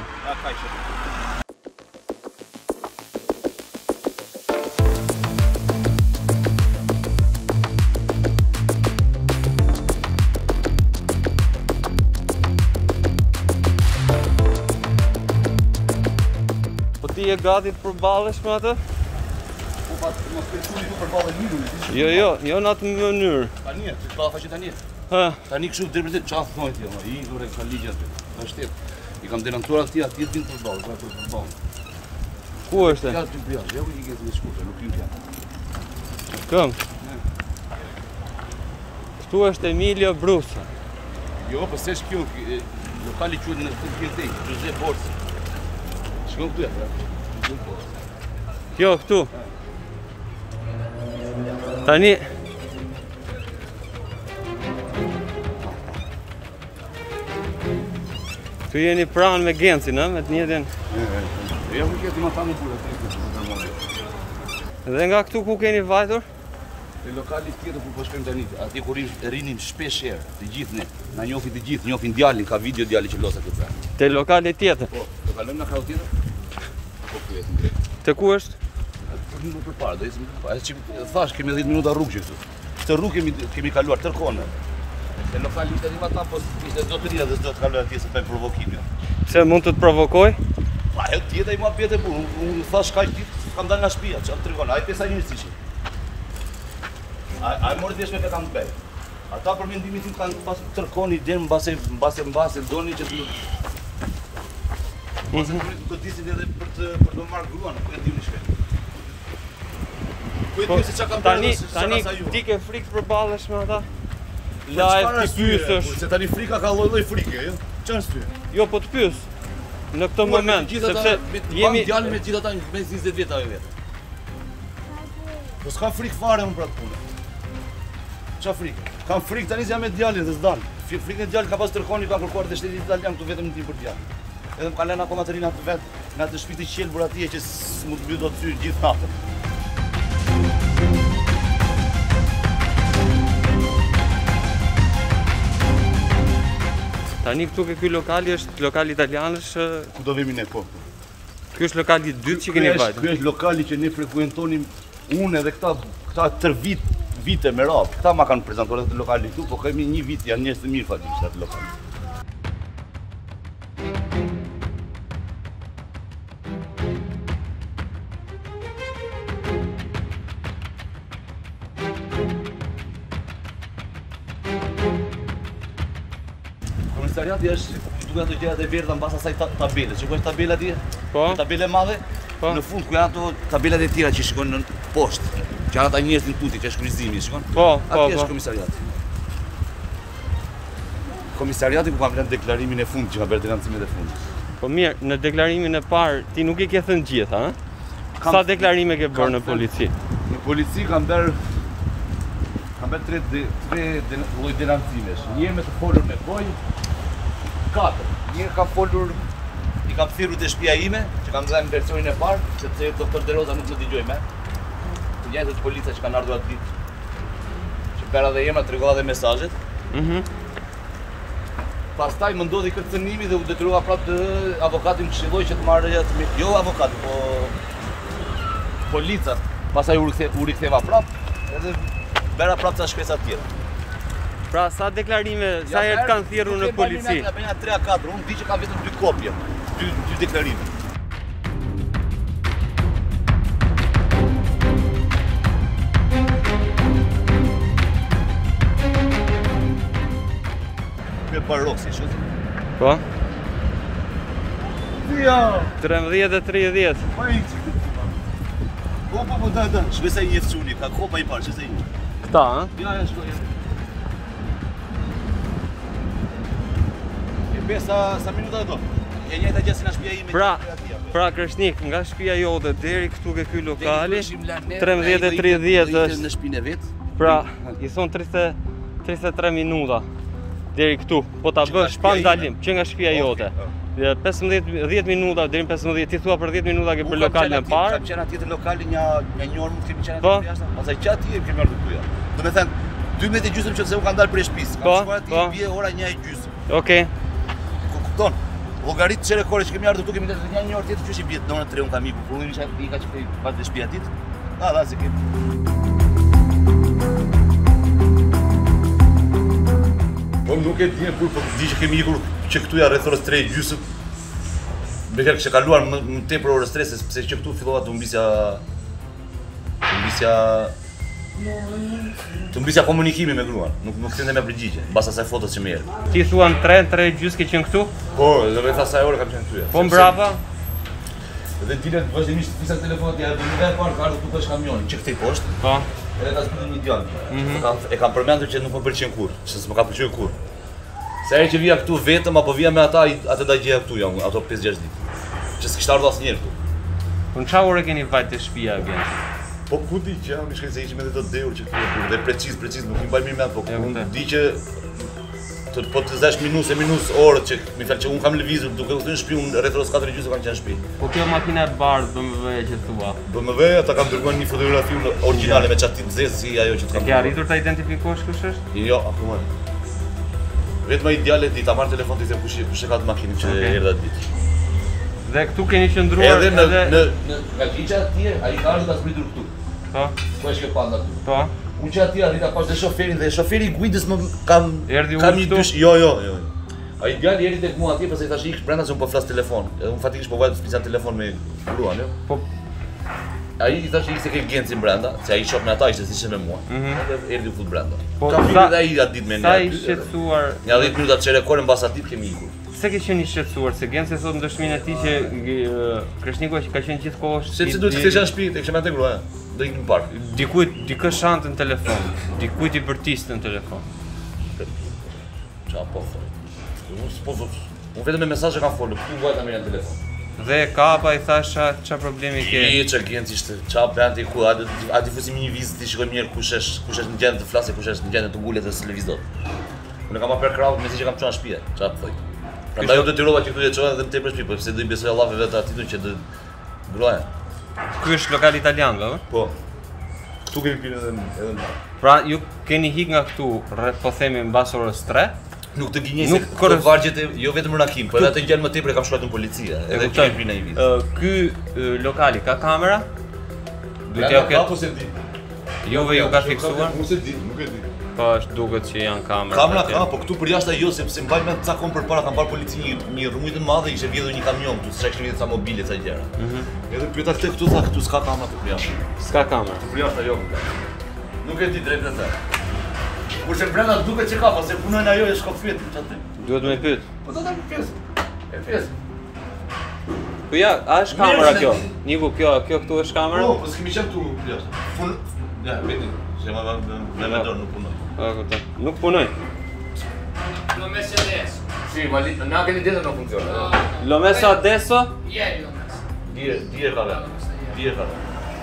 Po ti e gati të përballesh me atë? Jo në atë mënyrë. Tani, çfarë faqe tani? Tani kështu drejt çfarë thonë ti, i durë ka ligj aty. Është i kam denoncuar atij din për ballë. Ku është? Ja ti bëj, jo i gjet me shkurtë, nuk hyn këtu. Këm? Këtu është Emilio Brusa. Jo, po s'e shkjo lokali quhet në këtë pjesë, Jose Borsi. Shkon këtu atë. Kjo këtu. Tani këtu jeni pranë me Gencin, me të njëjtin. Ja nuk e di më tani burrë atë. Dhe nga këtu ku keni vajtur? Te lokali tjetër ku po shkojmë tani, aty ku rinim shpesh herë, të gjithë ne. Na njohin të gjithë, njohin djalin, ka video djali që losa këtë. Te lokali tjetër. Po, do kalojmë në krau tjetër? Po pyet. Te ku është? Më përpara, do ishim, thash kemi 10 minuta rrugë këtu. Këtë rrugë kemi kaluar tërkohën. Se lokali tani ma tam, po ishte zotëria dhe s'do të kaloj atje se bëjmë provokim. Pse mund të të provokoj? Pa, ajo tjeta i ma bjete bu, unë thash kaq ditë, kam dalë nga shtëpia, çfarë tregon? Ai pesa njësi ishin. Ai mori vesh me këtë kam bëj. Ata për mendimin tim kanë pas tërkoni den mbase doni që të Mos e do disin edhe për të marrë gruan, nuk e dini shkë. Tani ti ke frikë përballesh me ata? Live ti pyesësh. Se tani frika ka lloj frike, jo? Ç'është ty? Jo, po të pyes. Në këtë moment, sepse jemi djalin me gjithë ata me 20 vjet ajo vet. Po s'ka frikë fare unë për atë punë. Ç'a frikë? Kam frikë tani jam me djalin dhe s'dan. Frikën e djalit ka pas tërkoni ka kërkuar te shteti italian këtu vetëm tim për djalin. Edhe më ka lënë akoma të rinë atë vet, në atë shtëpi të qelbur atje që s'mund të mbyll dot sy gjithë natën. Tani këtu ke ky lokali është lokal italian është Ku do vemi ne po? Ky është lokali i dytë që keni vajtur. Ky është lokali që ne frekuentonim unë edhe këta tër vite me radhë. Këta ma kanë prezantuar atë lokali këtu, po kemi një vit janë njerëz të mirë fatisht atë lokal. Komisariati është duke ato gjërat e verdha mbas asaj tabele. Shikoj tabela atje? Po. Tabele madhe? Po. Në fund ku janë ato tabelat e tjera që shikojnë në poshtë. Që janë ata njerëz në tuti, që është kryqëzimi, shikon? Po. Atje është komisariati. Komisariati ku kam lënë deklarimin e fundit që ka bërë denuncimet e fundit. Po mirë, në deklarimin e parë ti nuk i ke thënë gjitha, ha? Sa deklarime ke bërë në polici? Në polici kam bërë 3 lloj denuncimesh. Një me të folur me gojë, 4. Një kam folur, i kam thirrur te shtëpia ime, që kam dhënë versionin e parë, sepse doktor Deroza nuk më dëgjoi më. Të njëjtët polica që kanë ardhur atë ditë. Që bëra dhe emra, tregova dhe mesazhet. Pastaj më ndodhi këtë cënimi dhe u detyrova prapë të avokatin këshilloj që të marrë jo avokati, po policat. Pastaj u riktheva prapë, edhe bëra prapë ca shkresa të tjera. Pra sa deklarime, sa herë të kanë thirrur në polici? Ja bëna 3-4, unë di që kam vetëm 2 kopje, 2 deklarime. Ky Baroksi, shoqë. Po. Ja. 13 e 30. Po hiç. Po, da. Shpesa i jefçuni, ka kopa i parë, shpesa i. Këta, ha? Ja, shkoj. Sa minuta do? E njëjta gjë si na shtëpia ime. Pra Kreshnik, nga shtëpia jote deri këtu ke ky lokali, 13 e 30 është në shtëpinë e vet. Pra, i thon 33 minuta deri këtu. Po ta bësh pa ndalim, që nga shtëpia jote. 10 minuta deri në 15, ti thua për 10 minuta ke për lokalin e parë. Kam qenë atje te lokali një orë mund të kemi qenë atje jashtë. Pastaj çati kemi ardhur këtu. Do të thënë, 12:30 që se u kanë dalë prej shtëpisë. Po, Kam shkuar aty, po. bie ora 1:30. Okej. Kupton? Llogarit çere kore që kemi ardhur këtu kemi lënë një orë tjetër që i bie dorën 3 un kam ikur. Unë isha i ka çpej pas të shtëpia ditë. Da, se kemi. Po nuk e di kur po di që kemi ikur që këtu ja rreth orës 3:30. Beqer që kaluar më tepër orës 3 sepse që këtu fillova të humbisja komunikimi me gruan, nuk thënë me përgjigje, mbas asaj fotos që më jep. Ti thuan 3:30 ke qenë këtu? Po, edhe rreth asaj ore kam qenë këtu. Po mbrapa? Dhe dilet vazhdimisht fisa telefonat ja do të parë ka ardhur këtu tash kamionin, që këtej poshtë. Po. Edhe ta zbritin një djalë. E kam përmendur që nuk më pëlqen kurrë, që s'më ka pëlqyer kurrë. Se herë që vija këtu vetëm apo vija me ata, atë da gjeja këtu jam, ato 5-6 ditë. Që s'kishte ardhur asnjëherë këtu. Po në çfarë ore keni vajt te shtëpia Agent? Po ku di që jam, shkoj se ishim edhe të deur që këtu burr, dhe preciz, nuk i mbaj mirë me ato, po unë di që po të zash minusë orët që më fal që unë kam lëvizur duke u thënë shtëpi unë rreth orës 4:30 kam qenë në shtëpi. Po kjo makina e bardhë BMW që thua. BMW ata kanë dërguar një fotografi origjinale me çati zezë si ajo që të kam. Ke arritur ta identifikosh kush është? Jo, akoma. Vetëm ideale di ta marr telefonin të them kush e ka të makinën që erdha ditë. Dhe këtu keni qëndruar edhe në nga gjigja atje, ai ka ardhur ta zbritur këtu. Po. Ku është kjo panda këtu? Po. Unë që atje arrita pas dhe shoferin dhe shoferi i guidës më kam një dysh. Jo. Ai djali erdhi tek mua atje, pastaj tash ikësh brenda se unë po flas telefon. Edhe unë fatikisht po vajt të telefon me gruan, jo? Po. Ai i thash se ke Gencin brenda, se ai shok me ata ishte siç me mua. Edhe erdhi u fut brenda. Po ka fillë ai atë ditë me ne. Sa i shqetësuar. Ja 10 minuta çere kore mbas atij kemi ikur. Se ke qenë i shqetësuar se Genci thotë në dëshminë e tij që Kreshniku ka qenë gjithkohë sepse duhet të kthesh në shtëpi, tek kishim atë grua. Do ikim në park. Dikë shante në telefon, dikujt i bërtiste në telefon. Qa po thoi? Unë vetëm me mesazhe kam folur, ku vajta me në telefon. Dhe kapa i thasha ç'a problemi ke? Që Genci ishte, qa bënti ku, a difuzim një vizit i shikoj mirë kush është në gjendje të flasë, kush është në gjendje të ngulet dhe së lëviz dot. Unë kam apër krahut me si që kam çuar në shtëpi, qa po thoj. Prandaj u detyrova që këtu të çoja edhe në tepër shtëpi, po pse do i besoj Allahut vetë atij që do gruaja. Ky është lokal italian, ëh? Po. Këtu kemi pirë edhe më. Pra ju keni hik nga këtu rreth po themi mbas orës 3? Nuk të gënjej se këto vargjet jo vetëm Rakim, por edhe atë gjallë më tepër e kam shkruar në policia, edhe kemi pirë në një vit. Ky lokali ka kamera? Duhet ja ka apo se di. Juve ju ka fiksuar? Nuk se di, nuk e di. Po është duket që janë kamera. Kamera ka, po këtu për jashtë jo, sepse mbaj me ca kohë përpara kam parë polici një rrugë të madhe, ishte vjedhur një kamion këtu, s'ka kishte ca mobile ca gjëra. Edhe pyeta këtë këtu tha këtu s'ka kamera këtu për jashtë. S'ka kamera. Për jashtë jo. Nuk e di drejt atë. Kurse brenda duket që ka, pse punojnë ajo e shkop fyet çatë. Duhet më pyet. Po do ta pyes. E pyes. Po ja, a është kamera kjo? Niku, kjo këtu është kamera? Po, po s'kemi qenë këtu për jashtë. Ja, vedi, se me dorë nuk punoj. Nuk punoj. L'ho messo adesso. Sì, ma lì neanche lì dentro non funziona. L'ho messo adesso? Ieri l'ho messo. Dire vabbè. Dire vabbè.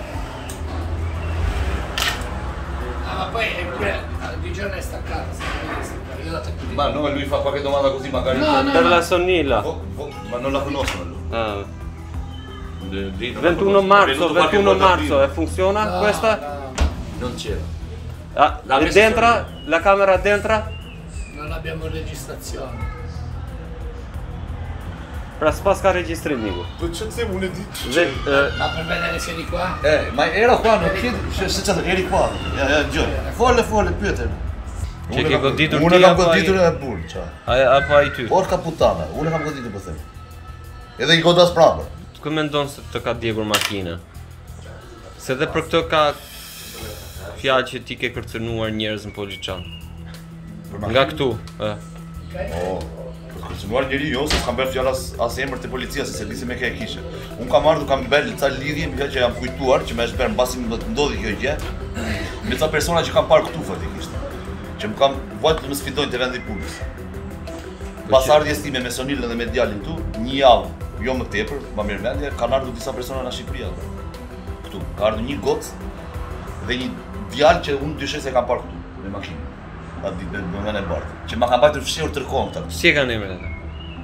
Ah, ma poi è pure di giorno è staccata, io la tengo di. Ma no, lui fa qualche domanda così magari. No. Per la Sonnilla. Ma non la conoscono lui. Ah. 21 marzo e funziona questa? Non c'era. Ah, e dentro? La camera dentro? Non abbiamo registrazione. Pra s'pas ka regjistrim Niku. Po ç'të them unë di. Ma per vedere se di qua? Ma era qua, non chiedi, se ç'të eri qua. Ja, gjë. Fole pyetën. Që ke goditur ti apo ai? Unë kam goditur e burr, ça. Apo ai ty? Porca puttana, unë kam goditur po them. Edhe i godas prapë. Ku mendon se të ka djegur makina? Se dhe për këtë ka fjalë që ti ke kërcënuar njerëz në Poliçan. Nga këtu, kërcënuar njeri jo, se s'kam bërë fjala as emër të policia, se di se me ke e kishe. Unë kam ardhur, kam bërë ca lidhje me që jam kujtuar, që më është bërë mbasi më ndodhi kjo gjë, me ca persona që kam parë këtu fatikisht. Që më kam vajtë të më sfidojnë të vendi punës. Pas ardhjes time me Sonilën dhe me djalin këtu, një javë, jo më tepër, ma mirë mendje, kanë ardhur disa persona nga Shqipëria. Këtu, ka ardhur një gocë dhe një djalë që unë dyshoj se kam parë këtu, me makinë. Atë ditë në mënën e bardhë, që ma kanë bajtur fshirë tërkohën këta. Si e kanë emrin ata?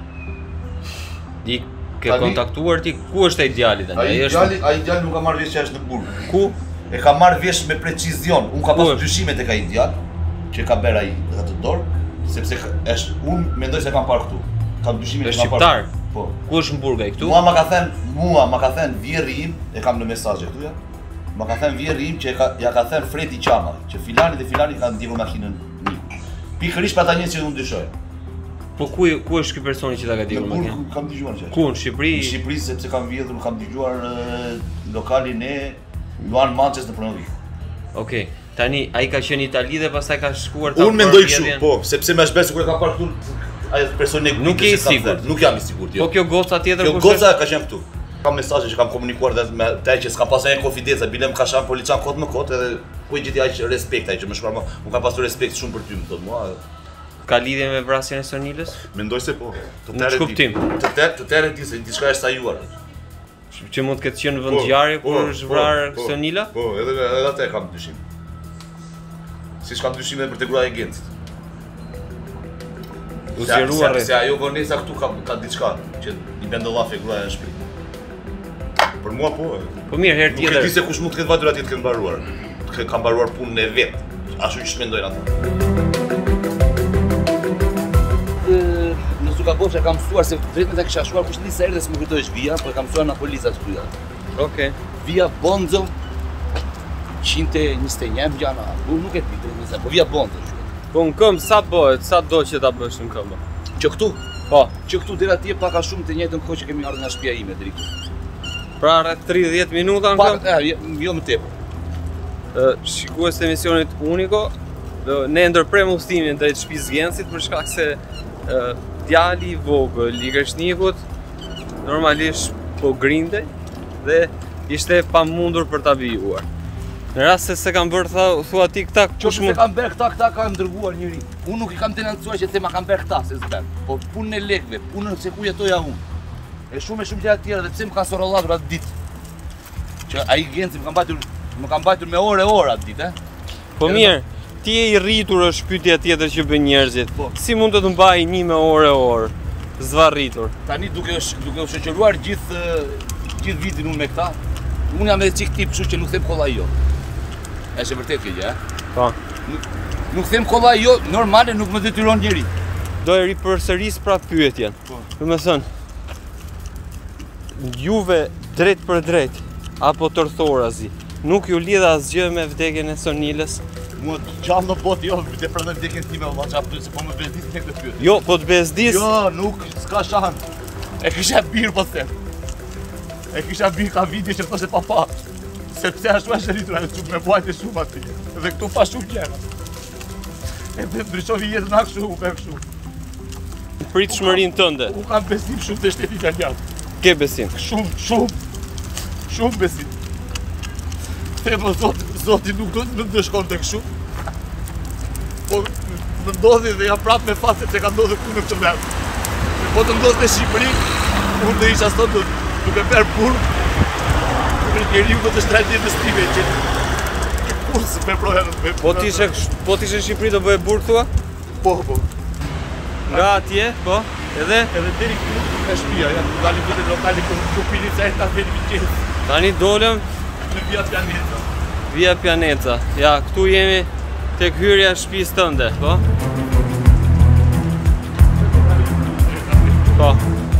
Di ke kontaktuar ti, ku është ai djali tani? Ai djali nuk ka marrë vesh që është në burg. Ku? E ka marrë vesh me precizion. Unë ka pasur dyshime tek ai djalë. që ka bërë ai atë dorë, sepse është unë mendoj se kam parë këtu. Kam dyshimin Është se kam parë. shqiptar? Po. Ku është në burgaj këtu? Mua ma ka thënë vjerri im, e kam në mesazhe këtu ja. Ma ka thënë vjerri im që ja ka thënë Freti Qama, që filani dhe filani kanë ndjekur makinën Niku. Pikërisht për ata njerëz që unë dyshoj. Po ku është ky personi që ta ka dikur makinën? Kam dëgjuar që. Ku në Shqipëri? Në Shqipëri sepse kam vjedhur, kam dëgjuar lokalin e Luan Manches në Pronovi. Okej. Tani ai ka qenë në Itali dhe pastaj ka shkuar Unë mendoj kështu, po, sepse më shpresoj kur e kam parë këtu ai personi Nuk je i sigurt. Nuk jam i sigurt, jo. Po kjo goca tjetër Kjo kush goca është? ka qenë këtu. Kam mesazhe që kam komunikuar dhe me te që s'ka pasur asnjë konfidencë, bilem ka shan polican kot më kot edhe ku i gjeti aq respekt ai që më shkruan më. Unë kam pasur respekt shumë për ty, më thot mua. Ka lidhje me vrasjen e Sonilës? Mendoj se po. Në kuptim. Të tërë di se diçka është sajuar. Që mund të ketë qenë vendngjarje kur është vrarë Sonila? Po, edhe atë kam dyshim. Siç kam dyshim edhe për te gruaja e Gencit. U zgjeruar se ajo vonesa këtu ka diçka që i bën dollafe gruaja në shtëpi. Për mua po. Po mirë, herë Nuk e di tjetër. se kush mund të ketë vajtur atje të ketë mbaruar. Ka mbaruar punën e vet. Ashtu që mendojnë ata. Në Zukabosh e kam mësuar se vetëm ta kisha shkuar kush nisi erdhës më kujtohesh Via, po e kam mësuar në polica këtu. Okej. Via Bonzo 121 gjana. Unë nuk e di, po Via Bonzo. Po në këmbë sa bëhet, sa do që ta bësh në këmbë? Që këtu? Po. Që këtu deri atje pak a shumë të njëjtën kohë që kemi ardhur nga shtëpia ime deri këtu. Pra rreth 30 minuta në Pak, këmbë? jo më tepër. Shikues të emisionit Unico, ne ndërprem udhëtimin drejt shtëpisë Gencit për shkak se djali i vogël i Kreshnikut normalisht po grindej dhe ishte pamundur për ta vijuar. Në rast se se kam bërë thua ti këta Qoftë se kam bërë këta kanë dërguar njëri. Unë nuk i kam denoncuar që se ma kanë bërë këta se s'bën. Po punën e lekëve, punën se ku jetoja unë. E shumë gjëra të tjera dhe pse më ka sorrollatur atë ditë. Që ai Genci më ka mbajtur me orë atë ditë, Po mirë, ti je i rritur është pyetja tjetër që bën njerëzit. Po. Si mund të mbaj një me orë? Zvarritur. Tani duke u shoqëruar gjithë vitin unë me këta, unë jam edhe çik tip, kështu që nuk them kollaj jo. Është vërtet kjo gjë, Po. Nuk them kollaj jo, normale nuk më detyron njëri. Do e ripërsëris pra pyetjen. Po. Domethënë, juve drejt për drejt apo tërthorazi, nuk ju lidh asgjë me vdekjen e Sonilës? Mua gjallë në botë jo, të pranoj vdekjen time valla çfarë se po më bezdis me këtë pyetje. Jo, po të bezdis. Jo, nuk s'ka shan. E kisha birë po them. E kisha birë ka video që thoshe papa. Sepse ashtu është rritur ajo çuk me bajtë shumë aty. Dhe këtu pa shumë gjëra. E dhe ndryshovi jetën kështu, u bë kështu. Pritshmërinë tënde. U kam besim shumë te shteti italian. Ke besim. Shumë besim. Themo Zoti nuk do të më ndeshkon tek kështu. Po më ndodhi dhe jam prapë me fat sepse ka ndodhur këtu në këtë vend. Po të ndodhte në Shqipëri, unë do isha sot duke bërë burg. Për njeriu do të shtrajtë jetës time që kur së me prohet. Po ti ishe në Shqipëri do bëhe burg thua? Po. Nga atje, po, edhe deri këtu ka shtëpia, ja, dalim vetë lokali ku pini sa ta vjen mëngjes. tani dolëm Në Via Pianeta. Via Pianeta. Ja, këtu jemi tek hyrja e shtëpisë tënde, po? Po.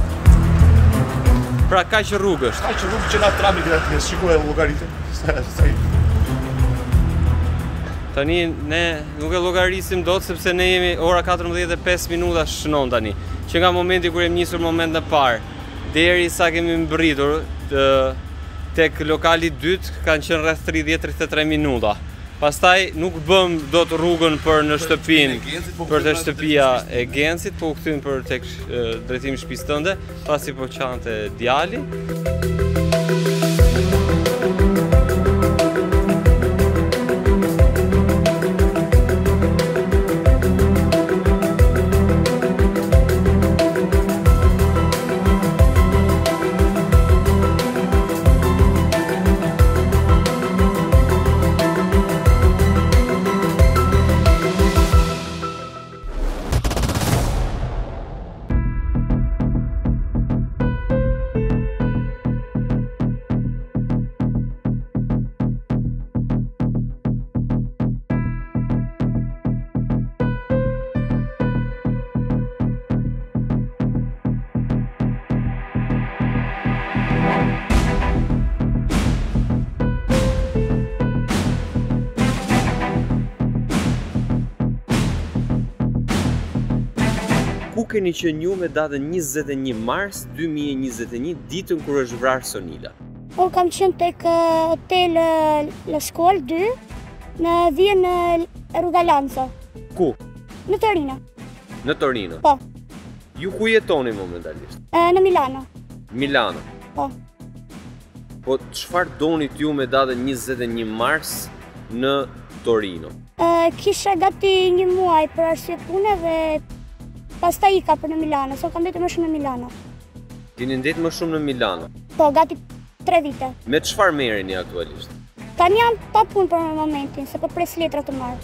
Pra kaq rrugë është. Ka që rrugë që na trami dhe atje, shikoj llogaritën. Sa i. Tani ne nuk e llogarisim dot sepse ne jemi ora 14:05 minuta shënon tani. Që nga momenti kur jemi nisur moment në parë deri sa kemi mbërritur tek lokali i dytë kanë qenë rreth 30-33 minuta. Pastaj nuk bëm dot rrugën për në shtëpinë, për të shtëpia e Gencit, po u kthym për tek drejtimi i shtëpisë tënde, pasi po qante djali. keni qenë ju me datën 21 mars 2021, ditën kur është vrarë Sonila? Unë kam qenë tek hotel La Skol 2 në vijën Rruga Lanza, Ku? në Torino. Në Torino? Po, Ju ku jetoni momentalisht? në Milano. Milano. Po. Po çfarë donit ju me datën 21 mars në Torino? Kisha gati 1 muaj për arsye pune dhe pastaj ika për në Milano, so kam mbetur më shumë në Milano. Keni ndetë më shumë në Milano. Po, gati 3 vite. Me çfarë merreni aktualisht? Tani jam pa punë për momentin, se po pres letra të marr.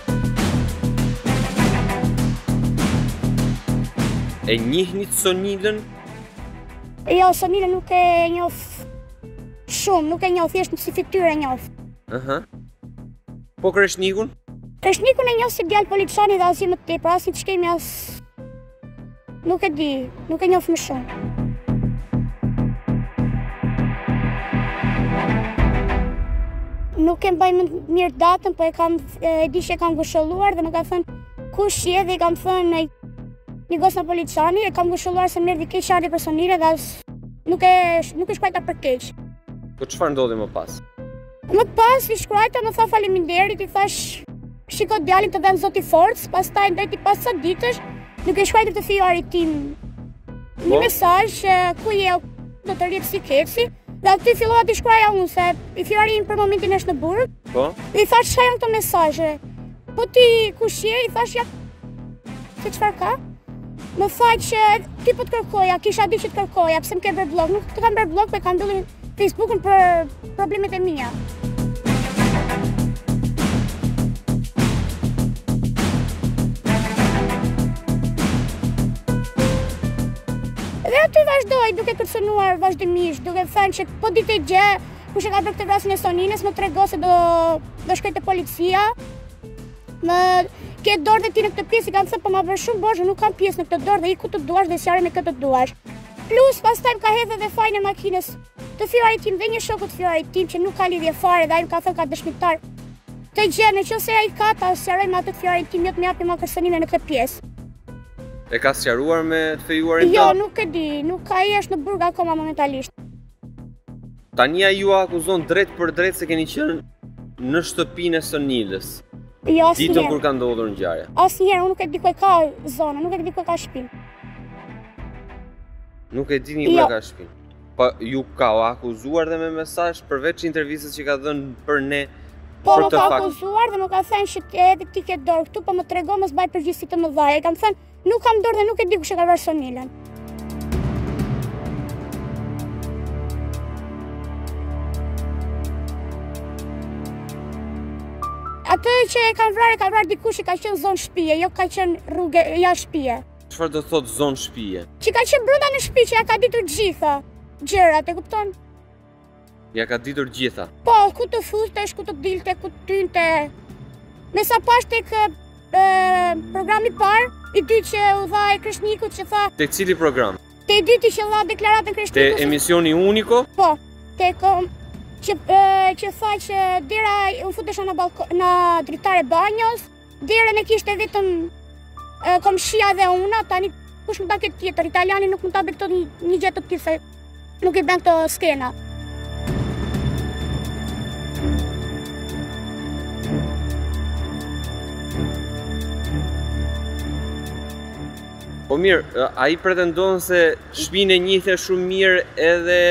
E njihnit Sonilën? Jo, Sonila nuk e njoh shumë, nuk e njoh, thjesht si fytyrë e njoh. Aha. Po Kreshnikun? Kreshnikun e njoh si djalë policani dhe asgjë më tepër, as si ç'kemi as... Nuk e di, nuk e njoh më shumë. Nuk e mbaj më mirë datën, po e di që e kam ngushëlluar dhe më ka thënë kush je dhe i kam thënë një gosna policani, e kam ngushëlluar se më erdhi keq ardhi për Sonilën dhe as nuk e shkruajta për keq. Po çfarë ndodhi më pas? Më pas i shkruajta, më tha faleminderit, i thash shiko djalin të dhem zoti forcë, pastaj ndajti pas sa ditësh, nuk e shkruajtë të fillarit tim një mesazh ku je do të rrit si keci, dhe aty fillova t'i shkruaja unë se i fillari im për momentin është në burg. Po? Dhe i thash çfarë janë këto mesazhe? Po ti kush je? I thash ja se çfarë ka? Më tha që ti po të kërkoja, kisha di që të kërkoja, pse më ke bërë blog? Nuk të kam bërë blog, po e kam mbyllur Facebookun për problemet e mia. Dhe aty vazhdoj duke kërcënuar vazhdimisht, duke thënë që po ditë gjë, kush e ka bërë këtë rastin e Sonilës, më trego se do shkoj te policia. Më ke dorë dhe ti në këtë pjesë, i kam thënë po ma bërë shumë bosh, nuk kam pjesë në këtë dorë dhe i ku të duash dhe sjarë me këtë duash. Plus pastaj më ka hedhë dhe fajin e makinës të fjarit tim dhe një shoku të fjarit tim që nuk ka lidhje fare dhe ai më ka thënë ka dëshmitar. Të gjë, nëse ai ka ta sjaroj me atë të fjarit tim, jo të më japi më kërcënime në këtë pjesë. E ka sqaruar me të fejuarin Jo, tënd? nuk e di, nuk ai është në burg akoma momentalisht. Tani ai ju akuzon drejt për drejt se keni qenë në shtëpinë e Sonilës. Jo, Ditën kur asnjëherë. ka ndodhur ngjarja. Asnjëherë unë nuk e di ku e ka zonën, nuk e di ku e ka shtëpinë. Nuk e dini ku Jo. e ka shtëpinë. Po ju ka akuzuar dhe me mesazh përveç intervistës që ka dhënë për ne Po për më të ka fakt. akuzuar dhe më ka thënë që edhe ti ke dorë këtu, po më trego mos baj përgjegjësi të mëdha. E kam thënë, nuk kam dorë dhe nuk e di kush e ka vrarë Sonilën. Atë që e kanë vrarë dikush që ka qenë zonë shtëpie, jo ka qenë rrugë jashtë shtëpie. Çfarë do thotë zonë shtëpie? Që ka qenë brenda në shtëpi, që ja ka ditur gjitha gjërat, e kupton? Ja ka ditur gjitha. Po, ku të futesh, ku të dilte, ku të tynte. Me sa pash tek programi parë, i dytë që u dha e Kreshnikut që tha, Tek cili program? te i dyti që dha deklaratën Te Kreshnikut. emisioni Unico? Po, tek që tha që dera u futesha në dritare banjos, derën e kishte vetëm komshia dhe una, tani kush mund ta ketë tjetër, italiani nuk mund ta bëjë këto një gjë të tillë se nuk i bën këto skena. Po mirë, ai pretendon se shtëpinë e njihte shumë mirë edhe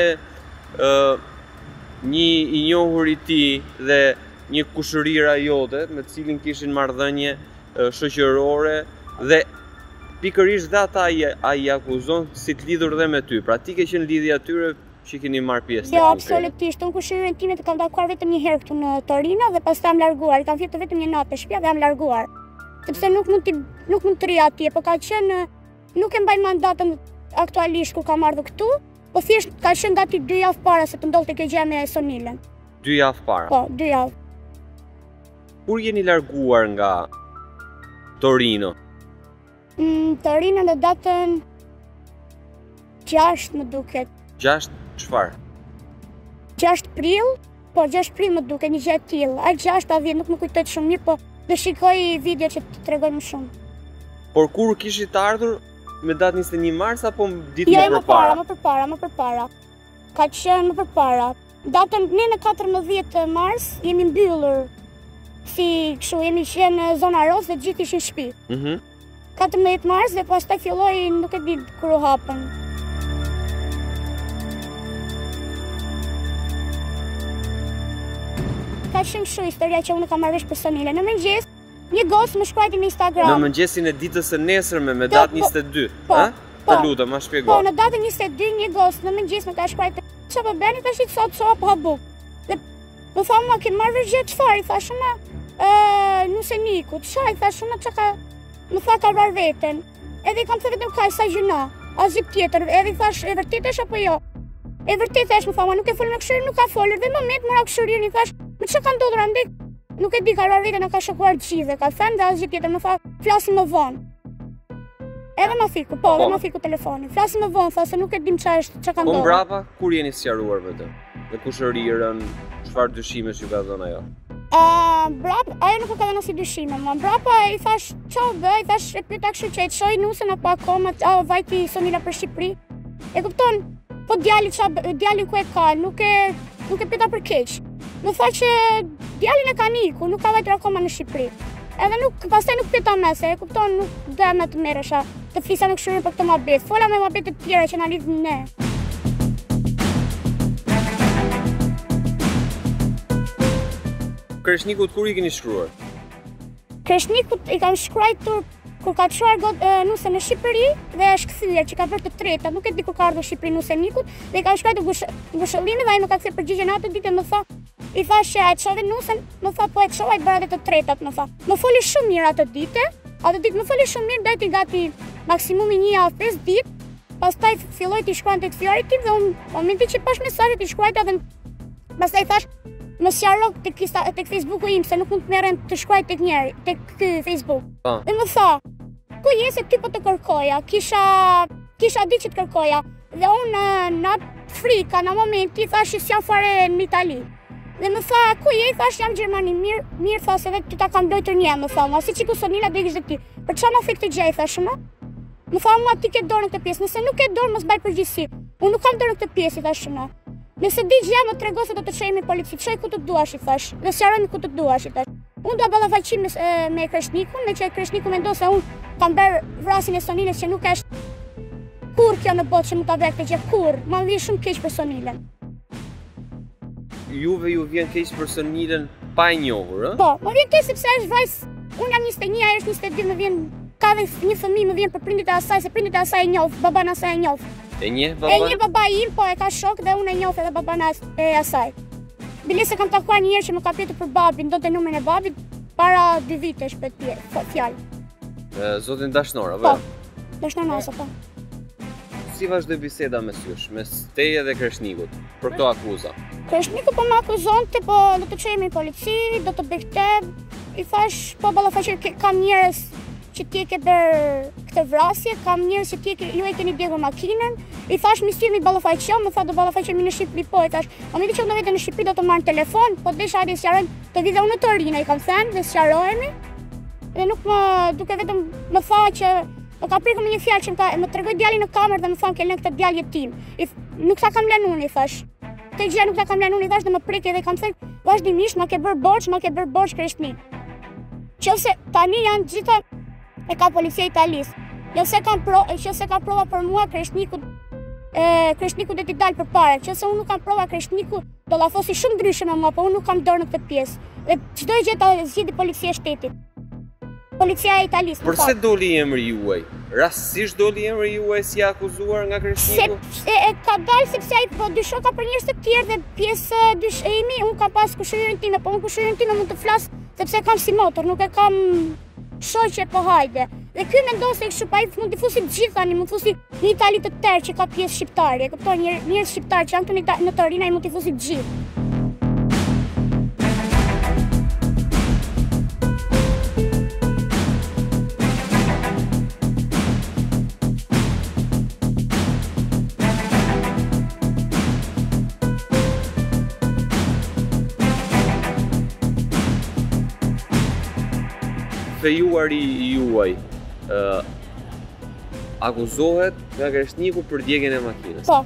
një i njohur i tij dhe një kushërira jote me të cilin kishin marrëdhënie shoqërore dhe pikërisht dhe ata ai akuzon si të lidhur dhe me ty. Pra ti ke qenë lidhja atyre që keni marrë pjesë. Jo, absolutisht. Unë kushërinë time të kam takuar vetëm një herë këtu në Torino dhe pastaj jam larguar. I kam fjetur vetëm një natë në shtëpi dhe jam larguar. Sepse nuk mund të ri atje, po ka qenë nuk e mbaj mandatën aktualisht kur kam ardhur këtu, po thjesht ka qenë gati 2 javë para se të ndodhte kjo gjë me Sonilën. 2 javë para. Po, 2 javë. Kur jeni larguar nga Torino? Torino në datën 6 më duket. 6 çfarë? 6 prill, po 6 prill më duket një gjë e tillë. Ai 6 a 10 nuk më kujtohet shumë mirë, po do shikoj video që të tregoj më shumë. Por kur kishit ardhur, me datë 21 mars apo ditë Jo, më përpara? më përpara. Ka qenë më përpara. Datën ne në 14 mars jemi mbyllur si kështu, jemi qenë në zona roz dhe gjithë ishin shtëpi. 14 mars dhe pastaj filloi, nuk e di kur u hapën. Ka qenë kështu historia që unë kam marrë vesh personale. Në mëngjes, një gocë më shkruajti në Instagram. Në mëngjesin e ditës së nesërme me datë 22, po, Të lutem, ma shpjego. Po, në datën 22 një gocë në mëngjes më ka shkruajtur. Çfarë po bëni tash sot çfarë po habuk? Dhe më tha mua ke marrë vesh gjë çfarë? I thash unë, nuse Niku, çfarë? I thash unë çka më tha ka vrarë veten. Edhe i kam thënë vetëm kaq sa gjëna. Asgjë tjetër. Edhe i thash, e vërtetë është apo jo? E vërtetë është, më tha mua, nuk e fol me këshirin, nuk ka folur. Dhe në moment mora këshirin, i thash, me çka ka ndodhur andaj? Nuk e di, ka vrarë veten, ka shokuar gjithë, ka thënë dhe asgjë tjetër, më tha, flasim më vonë. Edhe ma fiku, dhe ma fiku telefoni. Flasim më vonë, tha se nuk e dim çka ka ndodhur. Po mbrapa, kur jeni sqaruar vetë? Dhe kush e rirën, çfarë dyshimesh ju ka dhënë ajo? Mbrapa, ajo nuk ka dhënë asnjë dyshime, ma mbrapa i thash, çfarë bë? I thash, e pyeta kështu që e çoj nusën apo akoma, vajti Sonila për Shqipëri. E kupton? Po djalin ku e ka, nuk e pyeta për keq. Më tha që djalin e ka iku, nuk ka vajtur akoma në Shqipëri. Edhe pastaj nuk pyeta më se, e kupton, nuk doja më të merresha, të flisa me këshirin për këtë mohabet. Fola me mohabete të tjera që na lidhin ne. Kreshnikut kur i keni shkruar? Kreshnikut i kam shkruar kur ka çuar nusën në Shqipëri dhe është kthyer që ka bërë të treta, nuk e di kur ka ardhur në Shqipëri nusën Nikut dhe i kam shkruar ngushëllimi dhe ai më ka thënë përgjigjen atë ditë më tha, i thash që e çove nusën, më tha po e çova i bëra të tretat, më tha. Më foli shumë mirë atë ditë më foli shumë mirë, dajti gati maksimumi 1 javë 5 ditë. Pastaj filloi të shkruante të fjarit tim dhe unë momenti që pash mesazhet i shkruajta dhe pastaj thash më sqaro tek Facebooku im se nuk mund të merrem të shkruaj tek njëri, tek ky Facebook. Dhe më tha, ku je se ty po të kërkoja, kisha ditë që të kërkoja. Dhe unë në frika në momenti thash që s'jam fare në Itali. Dhe më tha, ku je? Thash jam në Gjermani, mirë tha se vetë ty ta kam mbrojtur një, më tha, ma si qiku Sonila do ikësh dhe ti. Për çfarë më fik të gjej, thash më? Më tha, mua ti ke dorë në këtë pjesë, nëse nuk ke dorë mos baj përgjegjësi. Unë nuk kam dorë në këtë pjesë, thash më. Nëse di gjë më trego se do të çojmë polici, çoj ku të duash, i thash. Dhe sqarojmë ku të duash, i thash. Unë do ballafaqim me Kreshnikun, me që Kreshniku mendon se unë kam bërë vrasjen e Sonilës që nuk është kur kjo në botë që mund ta bëj këtë gjë, kur. Ma vjen shumë keq për Sonilën. Juve ju vjen keq për Sonilën pa e njohur, ë? Po, më vjen keq sepse është vajzë. Unë jam 21, ai është 22, më vjen ka dhe një fëmijë, më vjen për prindit e asaj, se prindit e asaj e njoh, baban e asaj e njoh. E njeh baban? E njeh baba im, po e ka shok dhe unë e njoh edhe baban e asaj. Bile se kam takuar një herë që më ka pyetur për babin, donte numrin e babit para 2 vitesh për fjalë. Zotin Dashnor, apo? Po. Dashnor, po. Si vazhdoi biseda mes jush, mes teje dhe Kreshnikut, për këto akuza? Kreshniku po më akuzonte, po do të çojmë në polici, do të bëj këtë. I thash, po ballafaqe kam njerëz që ti ke bërë këtë vrasje, kam njerëz që ju e keni djegur makinën. I thash mi ballafaqe, më tha do ballafaqemi në Shqipëri, po i thash, po më di që do vete në Shqipëri do të marr telefon, po desha hajde sqarojmë, të vi dhe unë në Torino, i kam thënë dhe sqarohemi. Dhe nuk më duke vetëm më tha që më ka prikur me një fjalë që më tregoi djalin në kamerë dhe më tha ke lënë këtë djalë tim. Nuk ta kam lënë unë, i thash. Këtë gjë nuk ta kam lënë unë, i thash dhe më prek edhe kam thënë vazhdimisht ma ke bërë borxh Kreshnik. Qëse tani janë gjitha e ka policia italisë. Nëse ka prova për mua Kreshniku do t'i dalë përpara. Qëse unë nuk kam prova Kreshniku do llafosi shumë ndryshe me mua, po unë nuk kam dorë në këtë pjesë. Dhe çdo gjë ta zgjidhë policia e shtetit. Policia e italisë. Përse doli emri juaj? Rastësisht doli emri juaj si akuzuar nga Kreshniku? Ka dalë sepse ai po dyshoka për njerëz të tjerë dhe pjesë dyshimi, unë kam pas kushërinë time, po unë kushërinë time mund të flas sepse kam si motor, nuk e kam shoqe po hajde. Dhe ky mendon se kështu pa i mund të fusi të gjithë tani, mund të fusi një Itali të tërë që ka pjesë shqiptare, e kupton, njerëz shqiptar që janë këtu në Torino ai mund të fusi të gjithë. Fejuari juaj, akuzohet nga Kreshniku për djegjen e makinës. Po.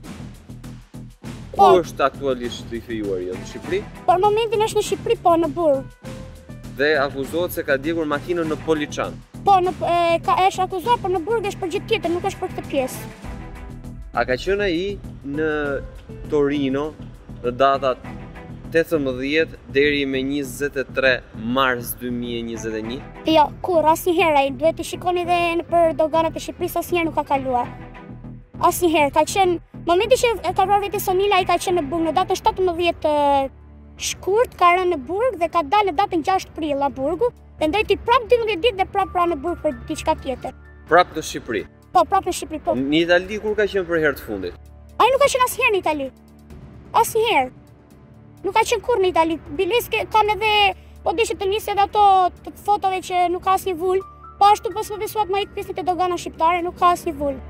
Ku është aktualisht i fejuar jo, në Shqipëri? Për momentin është në Shqipëri, po në Burg. Dhe akuzohet se ka djegur makinën në Poliçan. Po, është akuzuar, por në Burg është për gjithë tjetër, nuk është për këtë pjesë. A ka qenë ai në Torino në datat 18 deri me 23 mars 2021? Jo, kur, asnjëherë ai duhet të shikoni dhe për doganat e Shqipërisë asnjëherë nuk ka kaluar. Asnjëherë, ka qenë momenti që e ka vrarë vetë Sonila, ai ka qenë në Burg në datën 17 shkurt, ka rënë në Burg dhe ka dalë në datën 6 prill në Burgu, dhe ndajti prap 12 ditë dhe prap pra në Burg për diçka tjetër. Prap në Shqipëri? Po, prap në Shqipëri, po. Në Itali kur ka qenë për herë të fundit? Ai nuk ka qenë asnjëherë në Itali. Asnjëherë. Nuk ka qenë kur në Itali. Biles kam edhe, po dishit të nisë edhe ato të fotove që nuk ka asnjë vull, po ashtu pas më besuat më ik pjesën te dogana shqiptare, nuk ka asnjë vull.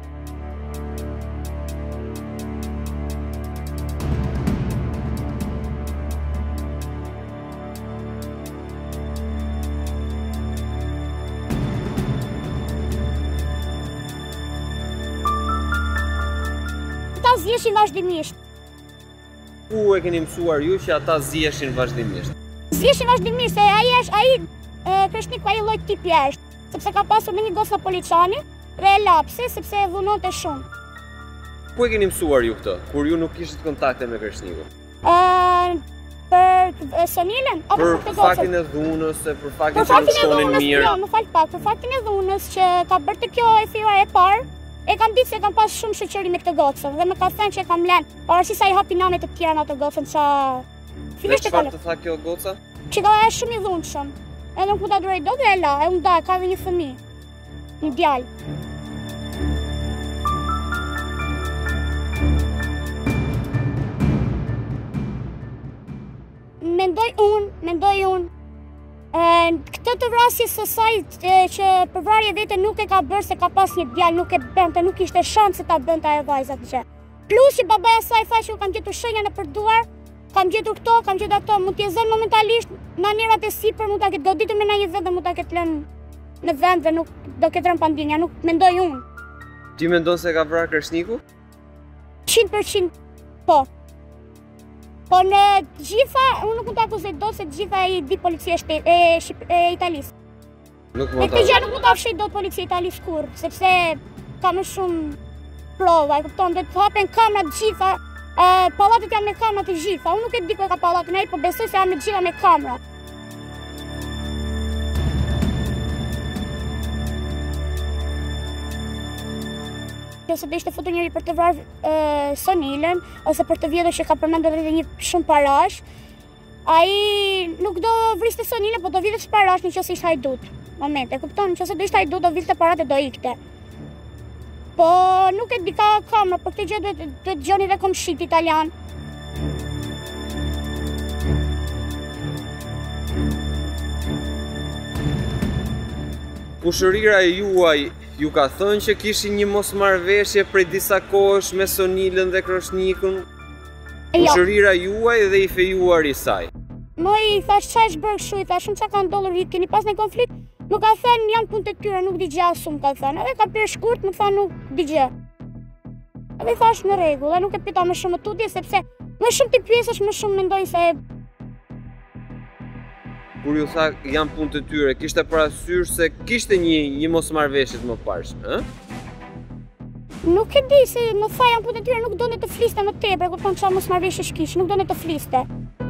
Ata zjeshin vazhdimisht. Ku e keni mësuar ju që ata zjeshin vazhdimisht? Zjeshin vazhdimisht, se Kreshniku ai lloj tipi është, sepse ka pasur me një gocë në Poliçani dhe e lapsi sepse e dhunonte shumë. Ku e keni mësuar ju këtë, kur ju nuk kishit kontakte me Kreshnikun? Për Sonilën? Për faktin e dhunës, për faktin që nuk shkonin mirë? Jo, më fal pak, për faktin e dhunës që ka bërë të kjo e fejuar e parë, e kam ditë se kam pas shumë shoqëri me këtë gocën dhe më ka thënë që e kam lënë, pavarësisht sa i hapi namet të tjera në atë gocën sa. Dhe çfarë të tha kjo goca? Që ka është shumë i dhunshëm. Edhe nuk mund ta duroj dot dhe e la, e u nda, ka dhe një fëmijë. Një djalë. Mendoj unë, këtë të vrasjes së saj që përvrarje vete nuk e ka bërë se ka pas një djalë, nuk e bënte, nuk ishte shanse ta bënte ajo vajza gjë. Plus që babaja saj tha që kam gjetur shenja në përduar, kam gjetur këto, kam gjetur ato, mund t'je zënë momentalisht, manierat e sipër mund ta ketë goditur me ndonjë vend dhe mund ta ketë lënë në vend dhe nuk do ketë rënë pandinja, nuk mendoj unë. Ti mendon se ka vrarë Kreshniku? 100% po. Po në gjitha, unë nuk mund të akuzoj dot se gjitha i di policia e Italisë. Nuk E mund këtë gjë ta. nuk mund të afshej dot policia e Italisë kur, sepse ka më shumë prova, e kupton, dhe të hapen kamera të gjitha, pallatet janë me kamera të gjitha. Unë nuk e di ku e ka pallatin ai, po besoj se janë me gjitha me kamera. Nëse do ishte futur njëri për të vrarë Sonilën, ose për të vjedhur që ka përmendur edhe një shumë parash, ai nuk do vriste Sonilën, po do vjedhte parash nëse ishte hajdut. Moment, e kupton, nëse do ishte hajdut do vilte paratë do ikte. Po nuk e di ka kamera, për këtë gjë duhet dëgjoni dhe komshit italian. Kushërira e juaj ju ka thënë që kishin një mosmarrveshje prej disa kohësh me Sonilën dhe Kreshnikun? Jo. Kushërira juaj dhe i fejuar i saj? Më i thash çfarë është bërë kështu, i thash çka ka ndodhur, keni pas një konflikt? Nuk ka thënë janë punë të tyre, nuk di gjë asum ka thënë. Edhe ka pirë shkurt, më tha nuk di gjë. Edhe i thash në rregull, nuk e pyeta më shumë tutje sepse më shumë ti pjesësh, më shumë mendoj se Kur ju tha janë punë të tyre, kishte parasysh se kishte një mosmarrveshje të mëparshme, ë? nuk e di se më tha janë punë të tyre, nuk donte të fliste më tepër, kupton çfarë mosmarrveshje kish, nuk donte të fliste.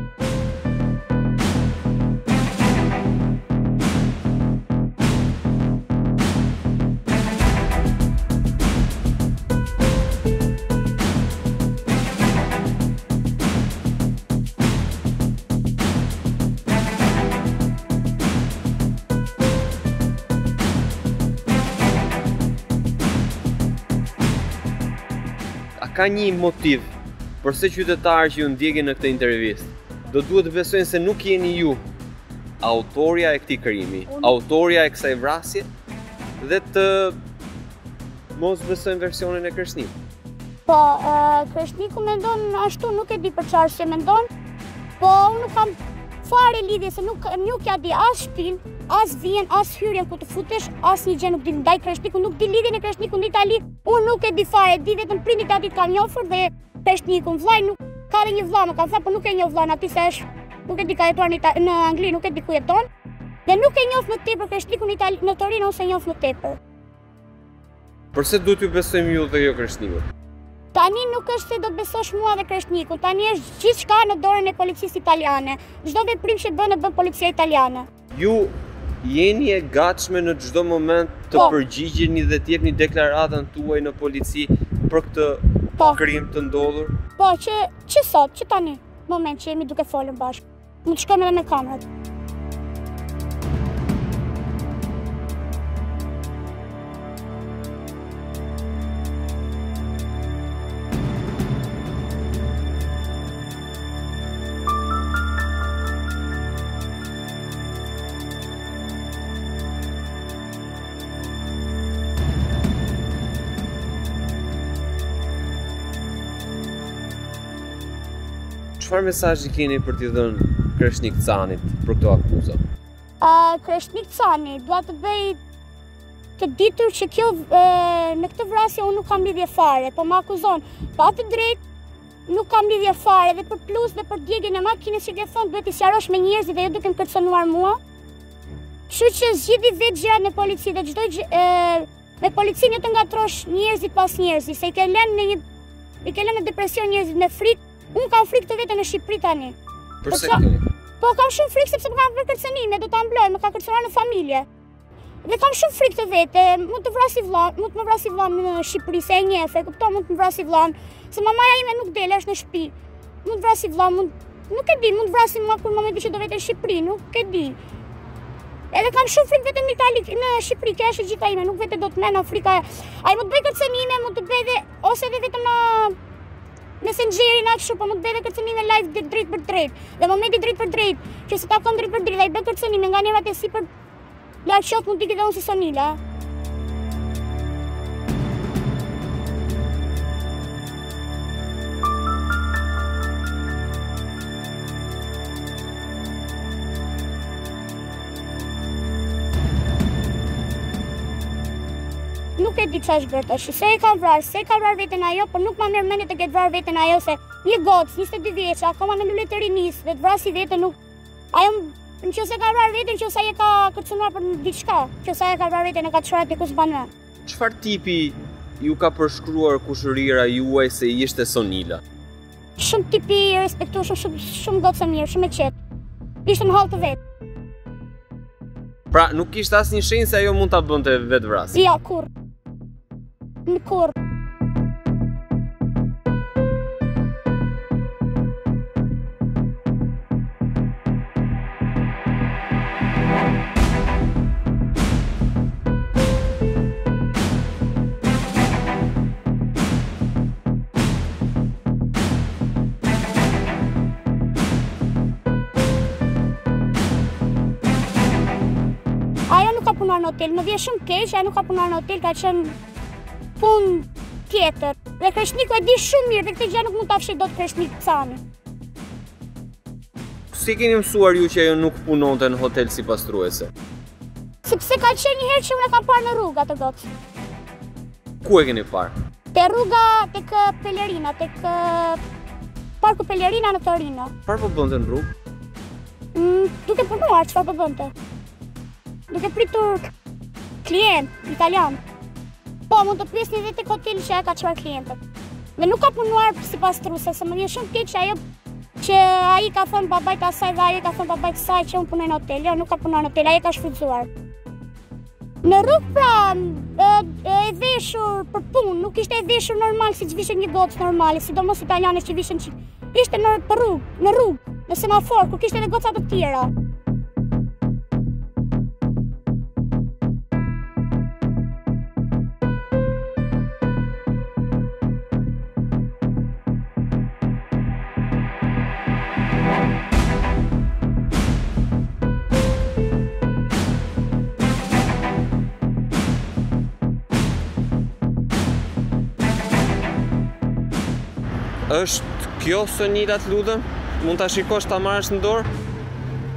Ka një motiv përse qytetarë që ju ndjekin në këtë intervistë do duhet të besojnë se nuk jeni ju autorja e këtij krimi, autorja e kësaj vrasje dhe të mos besojnë versionin e Kreshnikut. Po, Kreshniku mendon ashtu, nuk e di për çfarë se mendon, po unë nuk kam fare lidhje, se nuk ja di as shtëpinë, as vjen, as hyrjen ku të futesh, as një gjë nuk di ndaj Kreshnikut, nuk di lidhjen e Kreshnikut në Itali, unë nuk e di fare, di vetëm prindit e atit kam njohur dhe Kreshnikun, vllai nuk ka dhe një vëlla, më kanë thënë, por nuk e njoh vllain aty se është, nuk e di ka jetuar në Angli, nuk e di ku jeton. Dhe nuk e njoh më tepër Kreshnikun në Itali, në Torino ose njoh më tepër. Përse duhet t'ju besojmë ju dhe jo Kreshnikut? Tani nuk është se do të besosh mua dhe Kreshnikun, tani është gjithçka në dorën e policisë italiane. Çdo veprim që bën policia italiane. Ju jeni e gatshme në çdo moment të përgjigjeni dhe t'jepni deklaratën tuaj në polici për këtë krim të ndodhur? Po, që sot, që tani, moment që jemi duke folur bashkë. Mund të shkojmë edhe me kamerat. Çfarë mesazhi keni për t'i dhënë Kreshnik Canit për këto akuza? Kreshnik Cani, dua të bëj të ditur që kjo në këtë vrasje unë nuk kam lidhje fare, po më akuzon pa të drejtë nuk kam lidhje fare dhe për plus dhe për djegjen e makinës që ke thënë duhet t'i sqarosh me njerëzit dhe jo duke më kërcënuar mua. Kështu që zgjidhi vetë gjërat në polici dhe çdo me policinë jo të ngatrosh njerëzit pas njerëzit, se i ke lënë në depresion njerëzit me frikë. Unë kam frikë të vete në Shqipëri tani. Përse keni? Po kam shumë frikë sepse më kanë bërë kërcënime, do ta mbloj, më ka kërcënuar në familje. Dhe kam shumë frikë të vete, mund të më vrasi vllan në Shqipëri, se e njeh, e kupton, mund të më vrasi vllan, se mamaja ime nuk del, është në shtëpi. Mund të vrasi vllan, nuk e di, mund të vrasi mua kur momenti që do vete në Shqipëri, nuk e di. Edhe kam shumë frikë vetëm në Itali, në Shqipëri, kjo është gjitha ime, nuk vete do të më në Afrika. Ai mund të bëj kërcënime, mund të bëj ose edhe vetëm në Messengerin atë shumë, po mund të bëj kërcënime live drejt për drejt. Dhe momenti drejt për drejt, që se takon drejt për drejt, dhe i bë kërcënime nga njerëzit e sipër, larg qoftë mund t'i dhe unë si Sonila. Nuk e di çfarë është bërë tash. Se e ka vrarë veten ajo, por nuk ma merr mendje të ketë vrarë veten ajo se një gocë 22 vjeç, akoma në lulet të rinis, dhe të vrasi veten nuk. Ajo nëse ka vrarë veten, nëse ai e ka kërcënuar për diçka, nëse ai e ka vrarë veten e ka çuar aty ku s'ban më. Çfarë tipi ju ka përshkruar kushërira juaj se ishte Sonila? Shumë tipi i respektueshëm, shumë gocë mirë, shumë e qetë. Ishte në hall të vet. Pra, nuk kishte asnjë shenjë se ajo mund ta bënte vetvrasje. Ja, kurr. Kur. Ajo nuk ka punuar në hotel, më vjen shumë keq, ajo nuk ka punuar në hotel, ka qenë punë tjetër. Dhe Kreshniku e di shumë mirë dhe këtë gjë nuk mund ta fshej dot Kreshnik Cani. Si keni mësuar ju që ajo nuk punonte në hotel si pastruese? Sepse ka qenë një herë që unë e kam parë në rrugë atë gocë. Ku e keni parë? Te rruga tek Pelerina, tek parku Pelerina në Torino. Çfarë po bënte në rrugë? Duke punuar, çfarë po bënte? Duke pritur klient italian. Po, mund të pyesni vetë tek hoteli që ajo ka çuar klientët. Dhe nuk ka punuar si pastruese, se më vjen shumë keq ajo që ai ka thënë babait të asaj dhe ai ka thënë babait të saj që unë punoj në hotel. Jo, nuk ka punuar në hotel, ai ka shfrytzuar. Në rrugë pra, e veshur për punë, nuk ishte e veshur normal si që vishen një gocë normale, sidomos italiane që vishen që ishte në rrugë, në semafor, kur kishte edhe goca të tjera. Është kjo Sonila, të lutem? Mund ta shikosh ta marrësh në dorë?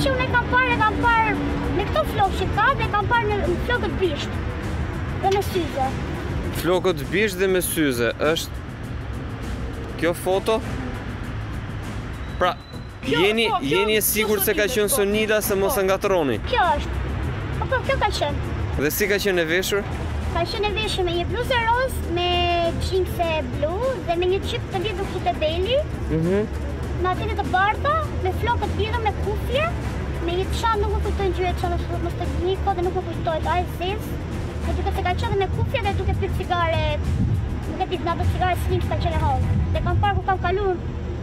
që unë e kam parë me këto flokë që ka dhe kam parë në flokët bisht dhe me syze. Flokët bisht dhe me syze, është kjo foto? Pra, jeni e sigurt se ka qenë Sonila se mos e ngatroni? Kjo është. Po, kjo ka qenë. Dhe si ka qenë e veshur? Ka qenë e veshur me një bluzë roz, me jeanse blu dhe me një çip të lidhur këtu te beli. Me atine të bardha, me flokët lidhur me kufje, me një çan nuk më kujtoj ngjyrat çanës mos tekniko dhe nuk më kujtohet ai zez. Me duket se ka qenë me kufje dhe duke pirë cigare. Nuk e di nga do cigare slim ka qenë hall. Dhe kam parë ku kam kaluar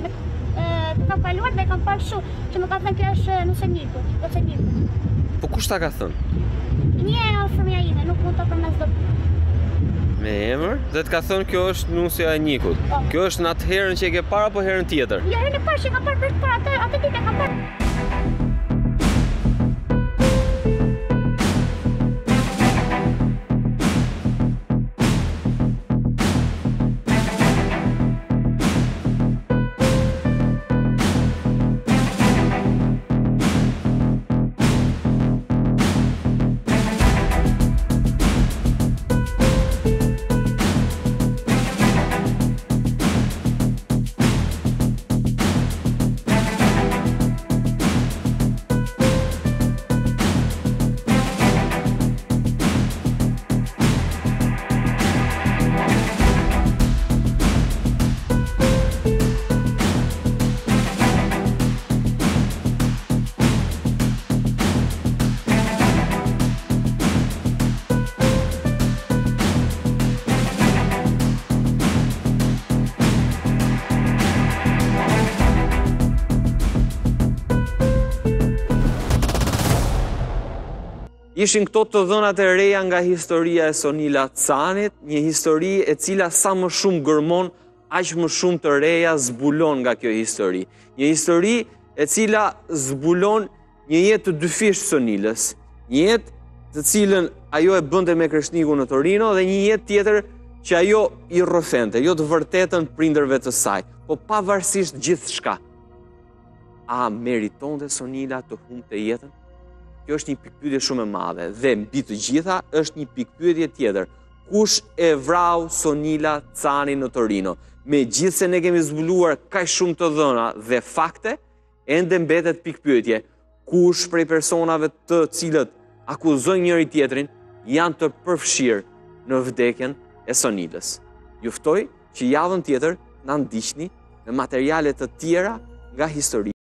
dhe kam parë kështu që më ka thënë kjo është nëse Niku. Po kush ta ka thënë? Një fëmija ime, nuk mund të përmes do. Me emër? Dhe të ka thënë kjo është nusja e Nikut. Kjo është në atë herën që e ke parë apo herën tjetër? Ja, herën e parë që kam parë për të parë, atë ditë e kam parë. Ishin këto të dhënat e reja nga historia e Sonila Canit, një histori e cila sa më shumë gërmon, aq më shumë të reja zbulon nga kjo histori. Një histori e cila zbulon një jetë të dyfisht Sonilës, një jetë të cilën ajo e bënte me Kreshniku në Torino dhe një jetë tjetër që ajo i rrëfente, jo të vërtetën prindërve të saj, po pavarësisht gjithçka. A meritonte Sonila të humbte jetën? Kjo është një pikpyetje shumë e madhe dhe mbi të gjitha është një pikpyetje tjetër. Kush e vrau Sonila Canin në Torino? Megjithse ne kemi zbuluar kaq shumë të dhëna dhe fakte, ende mbetet pikpyetje. Kush prej personave të cilët akuzojnë njëri tjetrin janë të përfshirë në vdekjen e Sonilës? Ju ftoj që javën tjetër na ndiqni me materiale të tjera nga historia